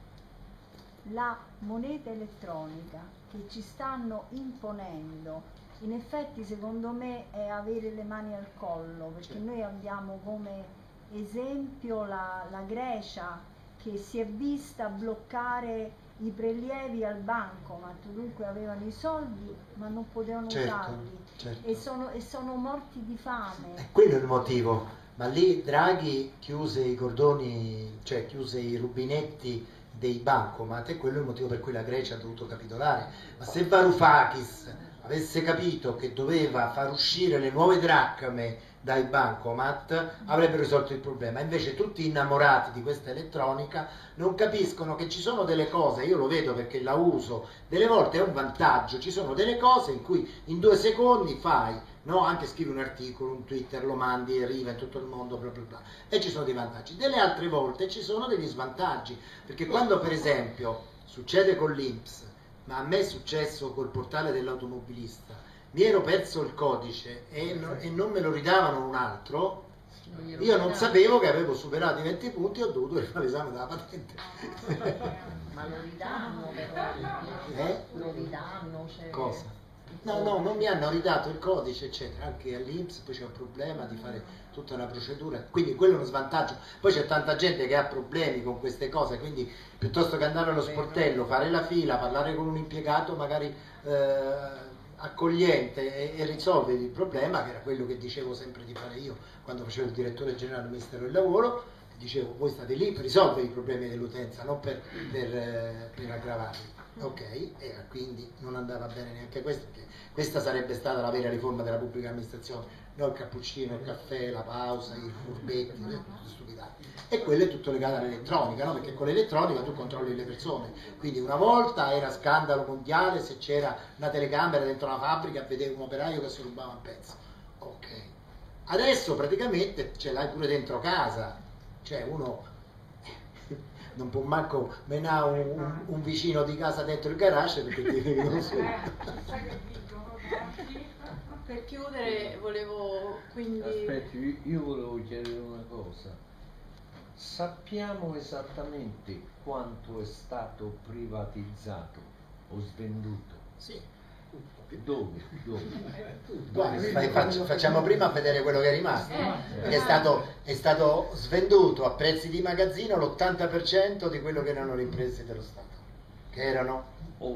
La moneta elettronica che ci stanno imponendo, in effetti secondo me è avere le mani al collo, perché noi abbiamo come esempio la, la Grecia che si è vista bloccare i prelievi al bancomat, dunque avevano i soldi ma non potevano certo, usarli, certo. E, sono, e sono morti di fame. E quello è il motivo, ma lì Draghi chiuse i cordoni, cioè chiuse i rubinetti dei bancomat, e quello è il motivo per cui la Grecia ha dovuto capitolare. Ma se Varoufakis avesse capito che doveva far uscire le nuove dracme dai bancomat avrebbero risolto il problema. Invece tutti innamorati di questa elettronica non capiscono che ci sono delle cose, io lo vedo perché la uso, delle volte è un vantaggio, ci sono delle cose in cui in due secondi fai, no? Anche scrivi un articolo, un Twitter, lo mandi, arriva in tutto il mondo, bla bla bla, e ci sono dei vantaggi. Delle altre volte ci sono degli svantaggi, perché quando per esempio succede con l'I N P S, ma a me è successo col portale dell'automobilista, mi ero perso il codice e, no, e non me lo ridavano un altro, io non sapevo che avevo superato i venti punti e ho dovuto rifare l'esame della patente. Ma lo ridanno però? Eh? Lo ridanno? Se... Cosa? No, no, non mi hanno ridato il codice, eccetera. Anche all'I N P S poi c'è un problema di fare tutta una procedura, quindi quello è uno svantaggio. Poi c'è tanta gente che ha problemi con queste cose, quindi piuttosto che andare allo sportello, fare la fila, parlare con un impiegato magari eh, accogliente e, e risolvere il problema, che era quello che dicevo sempre di fare io quando facevo il direttore generale del Ministero del Lavoro, dicevo voi state lì per risolvere i problemi dell'utenza, non per, per, eh, per aggravarli. Ok, e quindi non andava bene neanche questo, perché questa sarebbe stata la vera riforma della pubblica amministrazione, non il cappuccino, il caffè, la pausa, i furbetti, tutte stupidate. E quello è tutto legato all'elettronica, no? Perché con l'elettronica tu controlli le persone, quindi una volta era scandalo mondiale se c'era una telecamera dentro una fabbrica a vedere un operaio che si rubava un pezzo. Ok, adesso praticamente ce l'hai pure dentro casa, cioè uno non può manco menare un, un, un vicino di casa dentro il garage perché ti vedono su. Per chiudere volevo quindi... Aspetti, io volevo chiedere una cosa. Sappiamo esattamente quanto è stato privatizzato o svenduto? Sì. Dove? Dove? Dove? Faccio, facciamo prima a vedere quello che è rimasto. È stato, è stato svenduto a prezzi di magazzino l'ottanta per cento di quello che erano le imprese dello Stato, che erano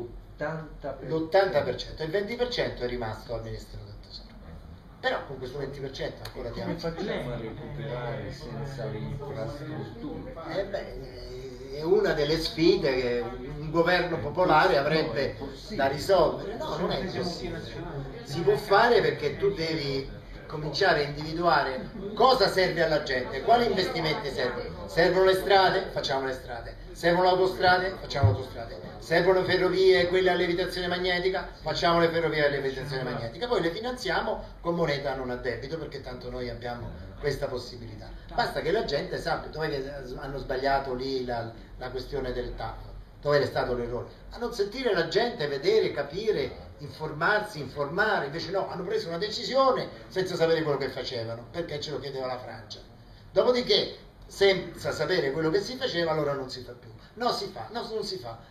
ottanta per cento. l'ottanta per cento, il venti per cento è rimasto al Ministero del Tesoro. Però con questo venti per cento ancora come facciamo a recuperare senza le infrastrutture? Eh beh, è una delle sfide che un governo popolare avrebbe da risolvere. No, non è impossibile. Si può fare perché tu devi cominciare a individuare cosa serve alla gente, quali investimenti servono. Servono le strade? Facciamo le strade. Servono le autostrade? Facciamo le autostrade. Servono le ferrovie, quelle a levitazione magnetica? Facciamo le ferrovie a levitazione magnetica. Poi le finanziamo con moneta non a debito, perché tanto noi abbiamo questa possibilità. Basta che la gente sappia dove hanno sbagliato lì la, la questione del T A F, dove è stato l'errore. A non sentire la gente, vedere, capire, informarsi, informare. Invece no, hanno preso una decisione senza sapere quello che facevano, perché ce lo chiedeva la Francia. Dopodiché, senza sapere quello che si faceva, allora non si fa più. No, si fa, no, non si fa.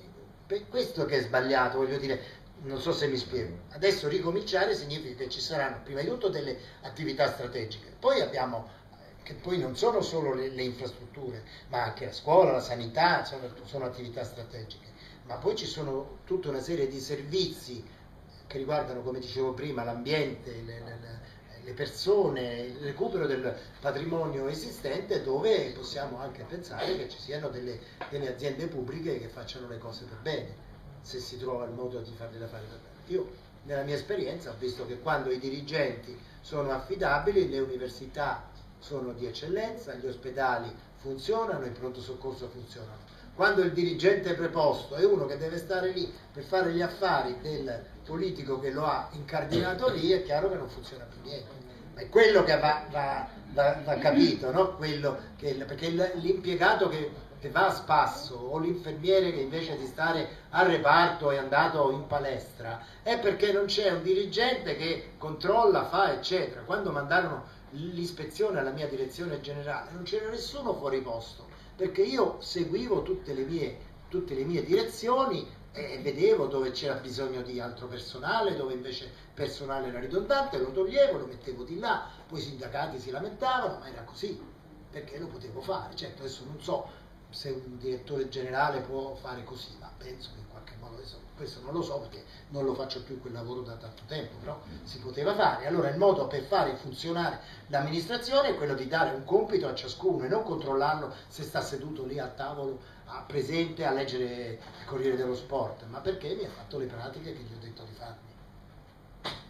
Per questo che è sbagliato, voglio dire, non so se mi spiego. Adesso ricominciare significa che ci saranno prima di tutto delle attività strategiche, poi abbiamo, che poi non sono solo le, le infrastrutture, ma anche la scuola, la sanità, sono, sono attività strategiche, ma poi ci sono tutta una serie di servizi che riguardano, come dicevo prima, l'ambiente, le, le, le persone, il recupero del patrimonio esistente, dove possiamo anche pensare che ci siano delle, delle aziende pubbliche che facciano le cose per bene, se si trova il modo di farle fare per bene. Io nella mia esperienza ho visto che quando i dirigenti sono affidabili, le università sono di eccellenza, gli ospedali funzionano, il pronto soccorso funzionano. Quando il dirigente preposto è uno che deve stare lì per fare gli affari del politico che lo ha incardinato lì, è chiaro che non funziona più niente. È quello che va, va, va, va capito, no? Quello che, perché l'impiegato che, che va a spasso o l'infermiere che invece di stare al reparto è andato in palestra è perché non c'è un dirigente che controlla, fa, eccetera. Quando mandarono l'ispezione alla mia direzione generale non c'era nessuno fuori posto, perché io seguivo tutte le mie, tutte le mie direzioni e vedevo dove c'era bisogno di altro personale, dove invece personale era ridondante, lo toglievo, lo mettevo di là, poi i sindacati si lamentavano, ma era così, perché lo potevo fare. Certo, adesso non so se un direttore generale può fare così, ma penso che in qualche modo, adesso, questo non lo so perché non lo faccio più quel lavoro da tanto tempo, però si poteva fare. Allora il modo per fare funzionare l'amministrazione è quello di dare un compito a ciascuno e non controllarlo se sta seduto lì al tavolo a presente a leggere il Corriere dello Sport, ma perché mi ha fatto le pratiche che gli ho detto di farmi.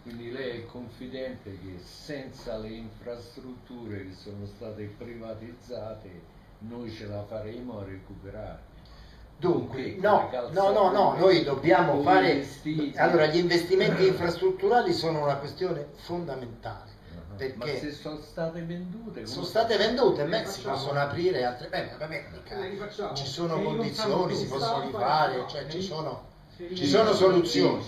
Quindi lei è confidente che senza le infrastrutture che sono state privatizzate noi ce la faremo a recuperare? Dunque, no, no, no, no, noi dobbiamo fare... Allora, gli investimenti infrastrutturali sono una questione fondamentale. Perché ma se sono state vendute, sono state vendute, beh, si possono aprire altre, beh, vabbè, mica, ci sono condizioni, si possono rifare, cioè ci sono, ci sono soluzioni,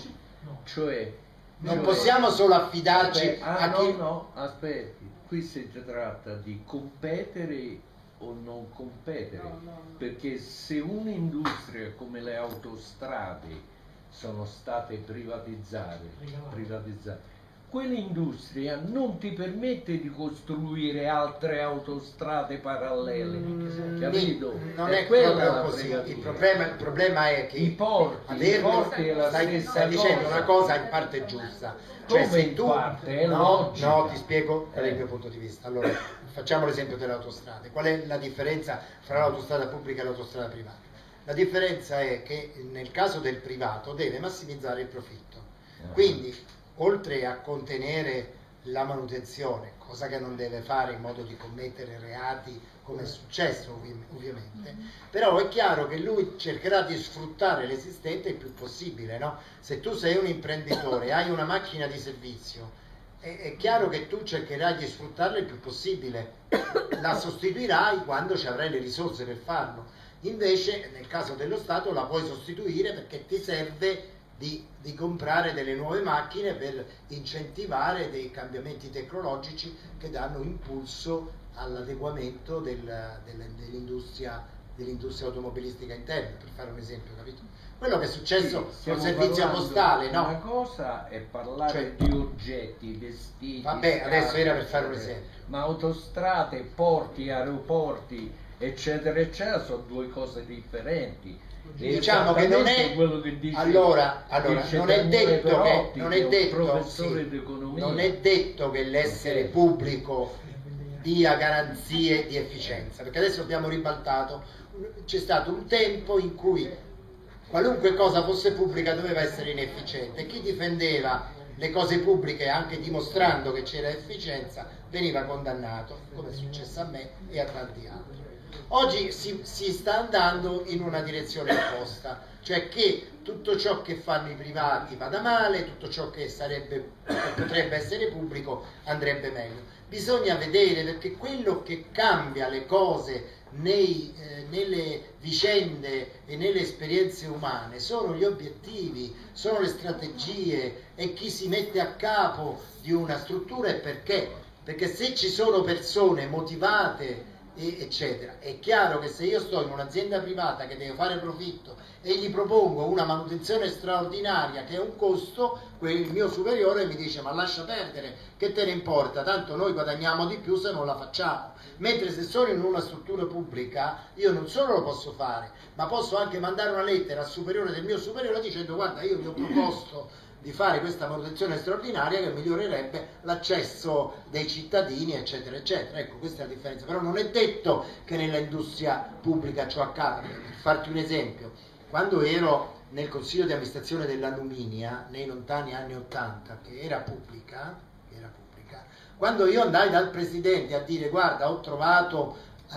cioè non possiamo solo affidarci aspetta, ah, a chi... no, no, aspetti, qui si tratta di competere o non competere, no, no, no. Perché se un'industria come le autostrade sono state privatizzate, privatizzate quell'industria non ti permette di costruire altre autostrade parallele, mm, capito? Non è, è quello così. Il problema, il problema è che i porti, averlo, i porti è la stai, stessa stai dicendo cosa. Una cosa in parte giusta. Cioè, come se tu, parte, è no, no, ti spiego dal eh. mio punto di vista. Allora, facciamo l'esempio delle autostrade. Qual è la differenza fra l'autostrada pubblica e l'autostrada privata? La differenza è che nel caso del privato deve massimizzare il profitto. Quindi, oltre a contenere la manutenzione, cosa che non deve fare in modo di commettere reati come è successo ovvi ovviamente, però è chiaro che lui cercherà di sfruttare l'esistente il più possibile, no? Se tu sei un imprenditore e hai una macchina di servizio, è, è chiaro che tu cercherai di sfruttarla il più possibile, la sostituirai quando ci avrai le risorse per farlo, invece nel caso dello Stato la puoi sostituire perché ti serve Di, di comprare delle nuove macchine per incentivare dei cambiamenti tecnologici che danno impulso all'adeguamento del, del, dell'industria dell'industria automobilistica interna, per fare un esempio, capito? Quello che è successo sì, col servizio postale, no? Una cosa è parlare cioè, di oggetti, vestiti, vabbè, scale, adesso era per fare un esempio. Ma autostrade, porti, aeroporti, eccetera, eccetera, sono due cose differenti. Diciamo che non è quello che dice, allora, allora non è detto che non è detto, professore sì, d'economia. non è detto che l'essere pubblico dia garanzie di efficienza, perché adesso abbiamo ribaltato, c'è stato un tempo in cui qualunque cosa fosse pubblica doveva essere inefficiente, chi difendeva le cose pubbliche anche dimostrando che c'era efficienza veniva condannato, come è successo a me e a tanti altri. Oggi si, si sta andando in una direzione opposta, cioè che tutto ciò che fanno i privati vada male, tutto ciò che sarebbe, potrebbe essere pubblico andrebbe meglio. Bisogna vedere, perché quello che cambia le cose nei, eh, nelle vicende e nelle esperienze umane sono gli obiettivi, sono le strategie e chi si mette a capo di una struttura e perché. Perché se ci sono persone motivate eccetera, è chiaro che se io sto in un'azienda privata che deve fare profitto e gli propongo una manutenzione straordinaria che è un costo, il mio superiore mi dice ma lascia perdere, che te ne importa, tanto noi guadagniamo di più se non la facciamo. Mentre se sono in una struttura pubblica io non solo lo posso fare, ma posso anche mandare una lettera al superiore del mio superiore dicendo guarda io vi ho proposto di fare questa manutenzione straordinaria che migliorerebbe l'accesso dei cittadini eccetera eccetera. Ecco, questa è la differenza, però non è detto che nell'industria pubblica ciò accada. Per farti un esempio, quando ero nel consiglio di amministrazione dell'Aluminia nei lontani anni ottanta, che era pubblica, era pubblica, quando io andai dal presidente a dire guarda ho trovato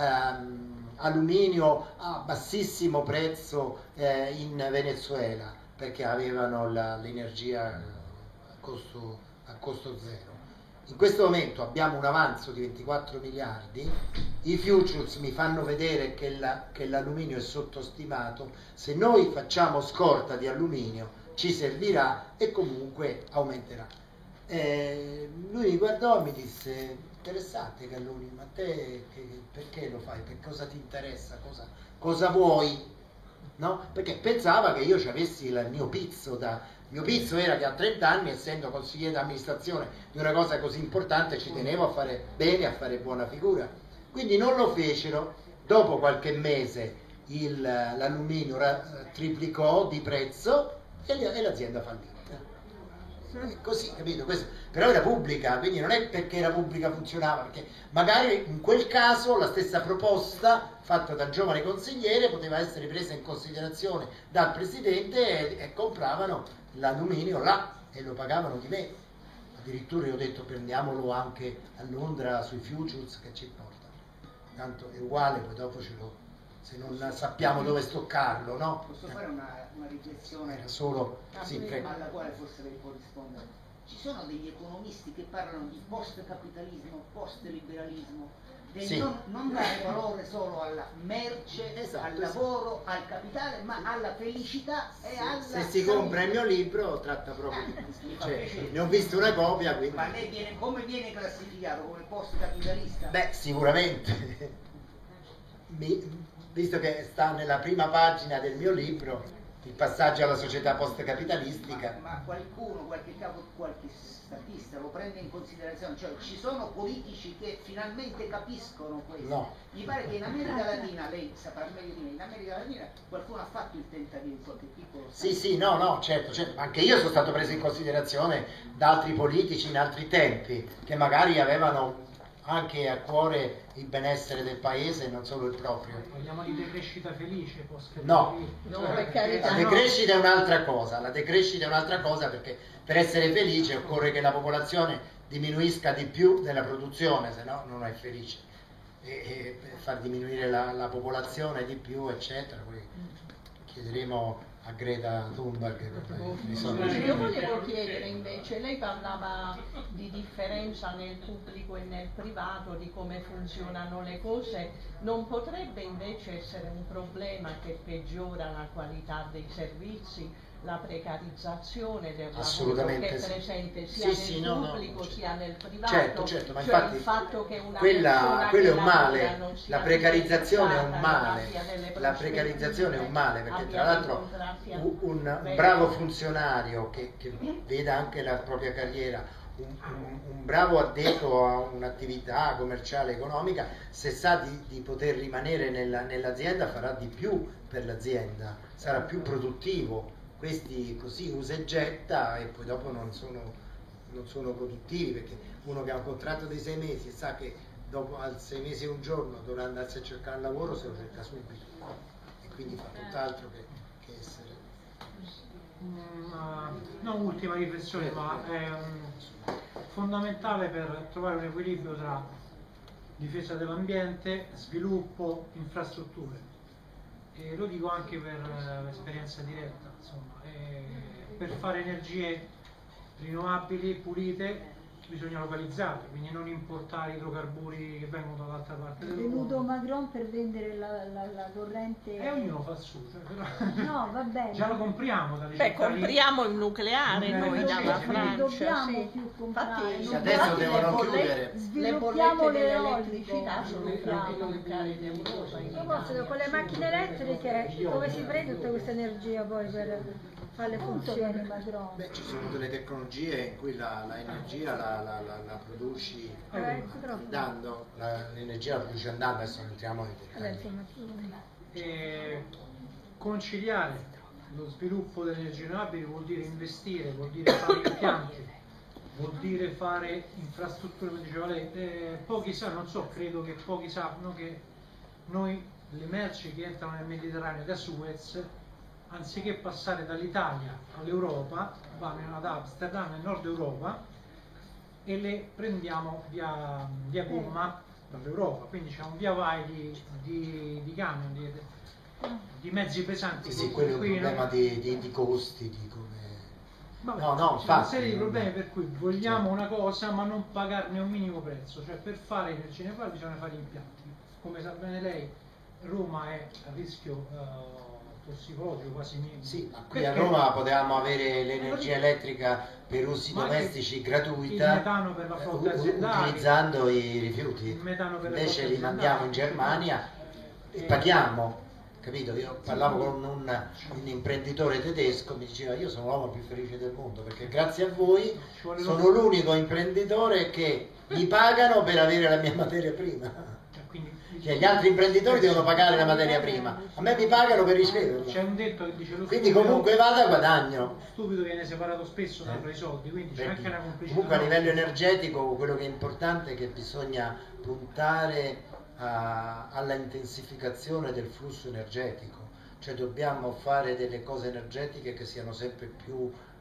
ehm, alluminio a bassissimo prezzo eh, in Venezuela, perché avevano l'energia a costo, a costo zero. In questo momento abbiamo un avanzo di ventiquattro miliardi, i futures mi fanno vedere che l'alluminio la, è sottostimato, se noi facciamo scorta di alluminio ci servirà e comunque aumenterà. Eh, lui mi guardò e mi disse interessante Galloni, ma te che, perché lo fai? Per cosa ti interessa? Cosa, cosa vuoi? No? Perché pensava che io ci avessi il mio pizzo da... Il mio pizzo era che a trenta anni, essendo consigliere d'amministrazione di una cosa così importante, ci tenevo a fare bene, a fare buona figura. Quindi non lo fecero. Dopo qualche mese l'alluminio triplicò di prezzo e, e l'azienda fallì. È così, capito? Questo, però era pubblica, quindi non è perché era pubblica funzionava, perché magari in quel caso la stessa proposta fatta dal giovane consigliere poteva essere presa in considerazione dal presidente e, e compravano l'alluminio là e lo pagavano di me. addirittura io ho detto prendiamolo anche a Londra sui futures, che ci importa, tanto è uguale, poi dopo ce lo, se non sappiamo dove stoccarlo, no? Posso fare una, una riflessione Era solo, sì, prego. alla quale forse lei può rispondere? Ci sono degli economisti che parlano di post-capitalismo, post-liberalismo, del sì. non, non dare valore solo alla merce, esatto, al lavoro, sì, al capitale, ma alla felicità e sì, alla se si compra il mio libro tratta proprio di cioè, ne ho visto una copia, quindi... Ma lei viene, come viene classificato? Come post-capitalista? Beh, sicuramente Mi, visto che sta nella prima pagina del mio libro il passaggio alla società post-capitalistica. Ma, ma qualcuno, qualche capo, qualche statista lo prende in considerazione? Cioè ci sono politici che finalmente capiscono questo? No. Mi pare che in America Latina, lei saprà meglio di me, in America Latina qualcuno ha fatto il tentativo in qualche piccolo stato. Sì, sì, no, no, certo, certo, anche io sono stato preso in considerazione da altri politici in altri tempi, che magari avevano anche a cuore il benessere del paese e non solo il proprio. Parliamo di decrescita felice, post no, no, cioè, la decrescita è un'altra cosa, la decrescita è un'altra cosa perché per essere felice occorre che la popolazione diminuisca di più della produzione, se no non è felice, e, e per far diminuire la, la popolazione di più eccetera, poi chiederemo a Greta Thunberg. Io volevo chiedere invece, lei parlava di differenza nel pubblico e nel privato, di come funzionano le cose, non potrebbe invece essere un problema che peggiora la qualità dei servizi, la precarizzazione del lavoro che è presente sia sì, nel sì, pubblico no, no, sia nel privato, certo, certo, ma cioè infatti il fatto che una quella, quello è un male, la precarizzazione è un male, male, la precarizzazione è un male perché tra l'altro un, un bravo funzionario che, che veda anche la propria carriera, un, un, un bravo addetto a un'attività commerciale economica, se sa di, di poter rimanere nella, nell'azienda farà di più per l'azienda, sarà più produttivo. Questi così usa e getta e poi dopo non sono, non sono produttivi, perché uno che ha un contratto di sei mesi e sa che dopo al sei mesi e un giorno dovrà andarsi a cercare un lavoro, se lo cerca subito e quindi fa tutt'altro che, che essere. Una, non ultima riflessione, ma è um, fondamentale per trovare un equilibrio tra difesa dell'ambiente, sviluppo, infrastrutture. E lo dico anche per uh, esperienza diretta, insomma, e per fare energie rinnovabili, pulite, bisogna localizzarle, quindi non importare idrocarburi che vengono dall'altra parte del mondo. È venuto Macron per vendere la, la, la corrente. E ognuno fa il suo, cioè, però... No, va bene. Già lo compriamo dalle Beh, compriamo il nucleare il noi dalla Francia. Non dobbiamo sì. più comprare. Infatti, adesso devono chiudere. Le bollette dell'elettricità sono tra i nucleari d'Europa. A proposito, con le macchine elettriche, come si prende tutta questa energia poi per fare le funzioni Macron? Beh, ci sono delle tecnologie in cui la, la energia la, la, la, la produci eh, andando, l'energia la produci andando, adesso non entriamo nei dettagli. E conciliare lo sviluppo delle energie rinnovabili vuol dire investire, vuol dire fare impianti, vuol dire fare infrastrutture, come diceva lei. Eh, pochi sanno, non so, credo che pochi sanno che noi le merci che entrano nel Mediterraneo da Suez, anziché passare dall'Italia all'Europa, vanno ad Amsterdam, nel nord Europa, e le prendiamo via, via gomma dall'Europa, quindi c'è un via vai di, di, di camion, di, di mezzi pesanti. Sì, sì, quello è un problema di, di, di costi, di come... Vabbè, no, no, c'è una serie di problemi per cui vogliamo una cosa ma non pagarne un minimo prezzo, cioè per fare energia rinnovabile bisogna fare impianti. Come sa bene lei, Roma è a rischio uh, tossicologico quasi minimo. Sì, ma qui a Roma potevamo avere l'energia elettrica per usi ma domestici gratuita, il metano per la flotta aziendale, utilizzando i rifiuti. Invece li mandiamo in Germania e, e paghiamo. Capito? Io parlavo con un, un imprenditore tedesco, mi diceva io sono l'uomo più felice del mondo perché grazie a voi sono l'unico imprenditore che mi pagano per avere la mia materia prima. Cioè, gli altri imprenditori devono pagare la materia prima, a me mi pagano per riceverla. C'è un detto che dice lo quindi stupido, comunque vada guadagno. Lo stupido viene separato spesso da i soldi, quindi c'è anche una complicità. Comunque a livello energetico quello che è importante è che bisogna puntare a, alla intensificazione del flusso energetico, cioè dobbiamo fare delle cose energetiche che siano sempre più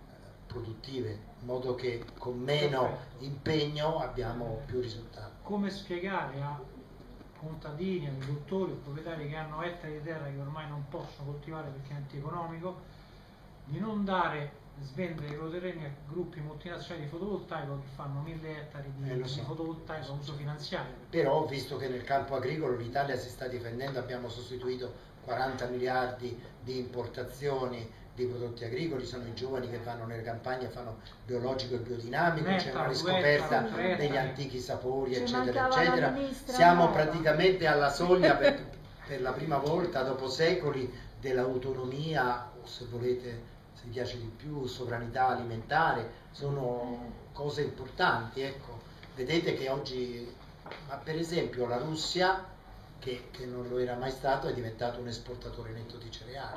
produttive, in modo che con meno Perfetto. impegno abbiamo più risultati. Come spiegare a contadini, agricoltori o proprietari che hanno ettari di terra che ormai non possono coltivare perché è antieconomico, di non dare, svendere i loro terreni a gruppi multinazionali di fotovoltaico che fanno mille ettari di, eh, so. di fotovoltaico a uso finanziario. Però, visto che nel campo agricolo l'Italia si sta difendendo, abbiamo sostituito quaranta miliardi di importazioni di prodotti agricoli, sono i giovani che vanno nelle campagne e fanno biologico e biodinamico, c'è una riscoperta degli antichi sapori, eccetera, eccetera. Siamo praticamente alla soglia per, per la prima volta dopo secoli dell'autonomia, o se volete, se vi piace di più, sovranità alimentare. Sono cose importanti, ecco. Vedete che oggi, ma per esempio la Russia, che, che non lo era mai stato, è diventato un esportatore netto di cereali,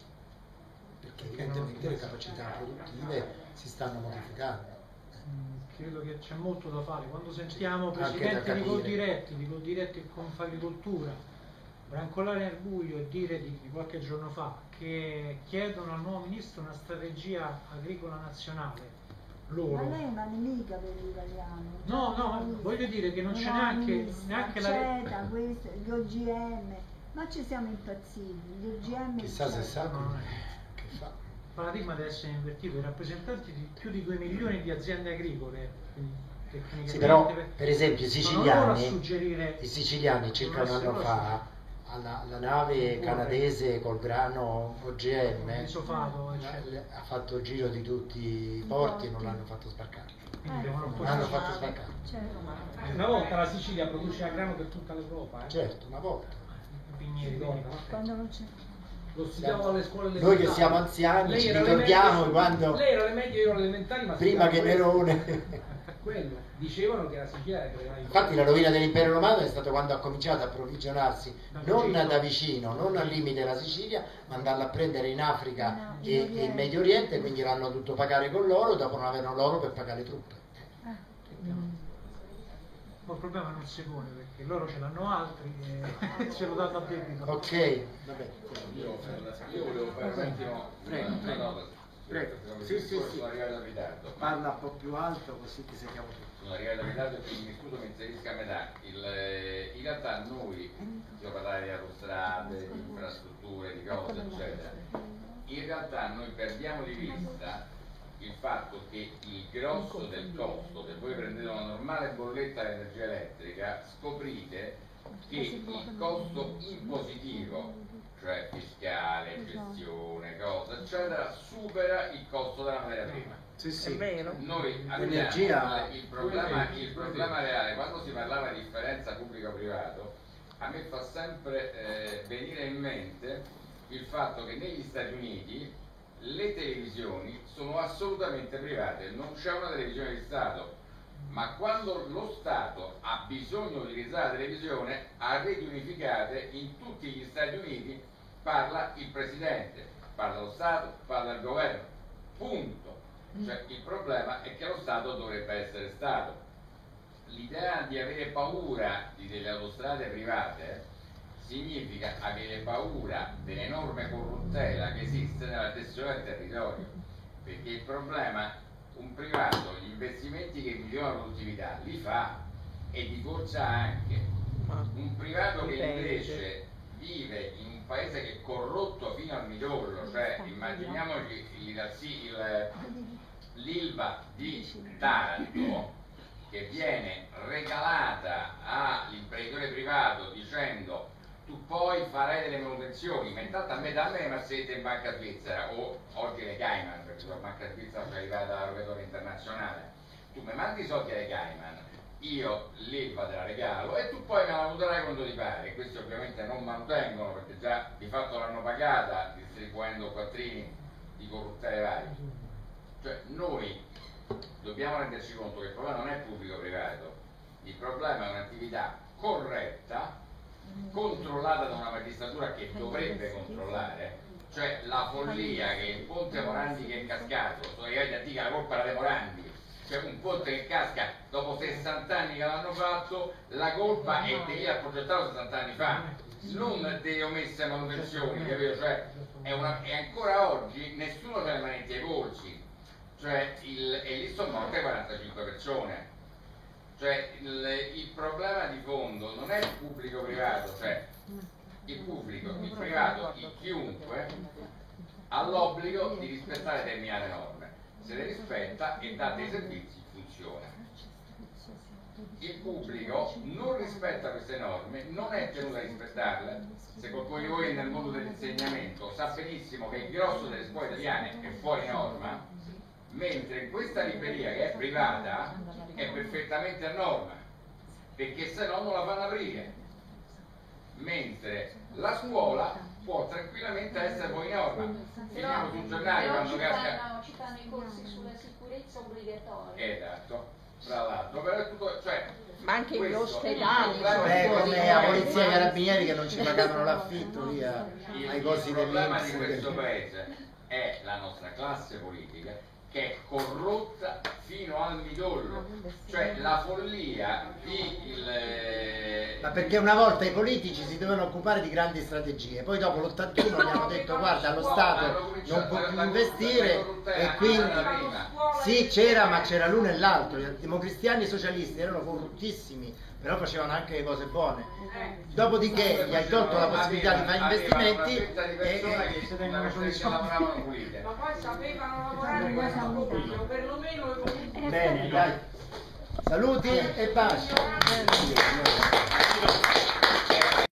perché evidentemente le capacità produttive si stanno modificando. Credo che c'è molto da fare. Quando sentiamo presidenti di Coldiretti, di Coldiretti e Confagricoltura brancolare nel buio e dire di, di qualche giorno fa che chiedono al nuovo ministro una strategia agricola nazionale, loro. Ma lei è una nemica per gli italiani. No, no, ma voglio dire che non c'è neanche, neanche la CETA, questo, gli O G M, ma ci siamo impazziti, gli O G M. Chissà se sa no, che fa. Il paradigma deve essere invertito, i rappresentanti di più di due milioni di aziende agricole, quindi sì, però per esempio i siciliani, suggerire, i siciliani circa un anno fa alla, alla nave canadese col grano O G M eh, ha fatto il giro di tutti i porti e non l'hanno fatto sbarcare. Eh, non l'hanno fatto sbarcare. Certo. Una volta la Sicilia produceva grano per tutta l'Europa. Eh? Certo, una volta. Quando non c'è. Lo studiavo alle scuole noi che siamo anziani ci ricordiamo quando lei era alle medie, io ero alle elementari, ma prima che Nerone quello dicevano che la Sicilia era infatti la rovina dell'impero romano è stato quando ha cominciato a approvvigionarsi non da vicino, non al limite della Sicilia, ma andarla a prendere in Africa e, e in Medio Oriente, quindi l'hanno dovuto pagare con l'oro, dopo non avevano l'oro per pagare le truppe. Ma il problema non si pone perché loro ce l'hanno altri e ce l'ho dato a debito. Ok, vabbè. Io, io volevo fare un attimo prego, una prego. nota. Prego. Sì, sì, sì. Sono arrivato in ritardo. Parla un po' più alto così ti sentiamo tutti. Sono arrivato in ritardo e quindi mi scuso, mi inserisco a metà. Il, in realtà noi, io parlare di autostrade, di infrastrutture, di cose, eccetera. In realtà noi perdiamo di vista il fatto che il grosso del costo, se voi prendete una normale bolletta di energia elettrica, scoprite che il costo impositivo, cioè fiscale, gestione, cosa, eccetera, supera il costo della materia prima. Sì, sì. È vero. Noi abbiamo il problema, il problema reale, quando si parlava di differenza pubblico-privato, a me fa sempre eh, venire in mente il fatto che negli Stati Uniti le televisioni sono assolutamente private, non c'è una televisione di Stato, ma quando lo Stato ha bisogno di utilizzare la televisione a reti unificate in tutti gli Stati Uniti parla il Presidente, parla lo Stato, parla il governo, punto. Cioè, il problema è che lo Stato dovrebbe essere Stato. L'idea di avere paura di delle autostrade private significa avere paura dell'enorme corruttela che esiste nella gestione del territorio, perché il problema, un privato gli investimenti che migliorano la produttività li fa e di corsa anche. Un privato che invece vive in un paese che è corrotto fino al midollo, cioè immaginiamoci l'Ilva di Taranto che viene regalata all'imprenditore privato dicendo tu poi farai delle manutenzioni, ma intanto a me dammi le mazzette in banca svizzera, o oggi le Cayman, perché la banca svizzera è arrivata alla rovetore internazionale, tu mi mandi i soldi alle Cayman, io l'Ilva te la regalo e tu poi me la manuterai quando ti pare. E questi ovviamente non manutengono perché già di fatto l'hanno pagata distribuendo quattrini di corruttele varie. Cioè noi dobbiamo renderci conto che il problema non è pubblico-privato, il problema è un'attività corretta, controllata da una magistratura che dovrebbe controllare, cioè la follia che il ponte Morandi che è cascato, sono arrivati a dire che la colpa era dei Morandi, cioè un ponte che casca dopo sessanta anni che l'hanno fatto, la colpa è di chi ha progettato sessanta anni fa, non delle omesse manutenzioni, capito? Cioè, è una, e ancora oggi nessuno ha le manette ai polsi. cioè il, e lì sono morte quarantacinque persone. Cioè il, il problema di fondo non è il pubblico privato, cioè il pubblico, il privato, il chiunque ha l'obbligo di rispettare determinate norme, se le rispetta e dà dei servizi funziona. Il pubblico non rispetta queste norme, non è tenuto a rispettarle. Se qualcuno di voi è nel mondo dell'insegnamento sa benissimo che il grosso delle scuole italiane è fuori norma, mentre questa libreria che è privata è perfettamente a norma, perché se no non la fanno aprire, mentre la scuola può tranquillamente essere poi in norma. Finiamo sul giornale quando casca. Ci fanno i corsi sulla sicurezza obbligatoria. Esatto, tra l'altro, però è tutto, cioè, ma anche gli questo, ospedali, beh, come la polizia e i carabinieri che non ci pagavano l'affitto lì a, ai cosi il problema di dell'I N P S. questo paese è la nostra classe politica, che è corrotta fino al midollo, cioè la follia di il... Ma perché una volta i politici si dovevano occupare di grandi strategie, poi dopo l'ottantuno gli hanno detto guarda lo Stato non può più investire e quindi sì c'era, ma c'era l'uno e l'altro, i democristiani e i socialisti erano corruttissimi, però facevano anche le cose buone. Dopodiché gli hai tolto la possibilità di fare investimenti e, e... ma poi sapevano lavorare con il pubblico, perlomeno economicamente. Bene, dai. Saluti e baci.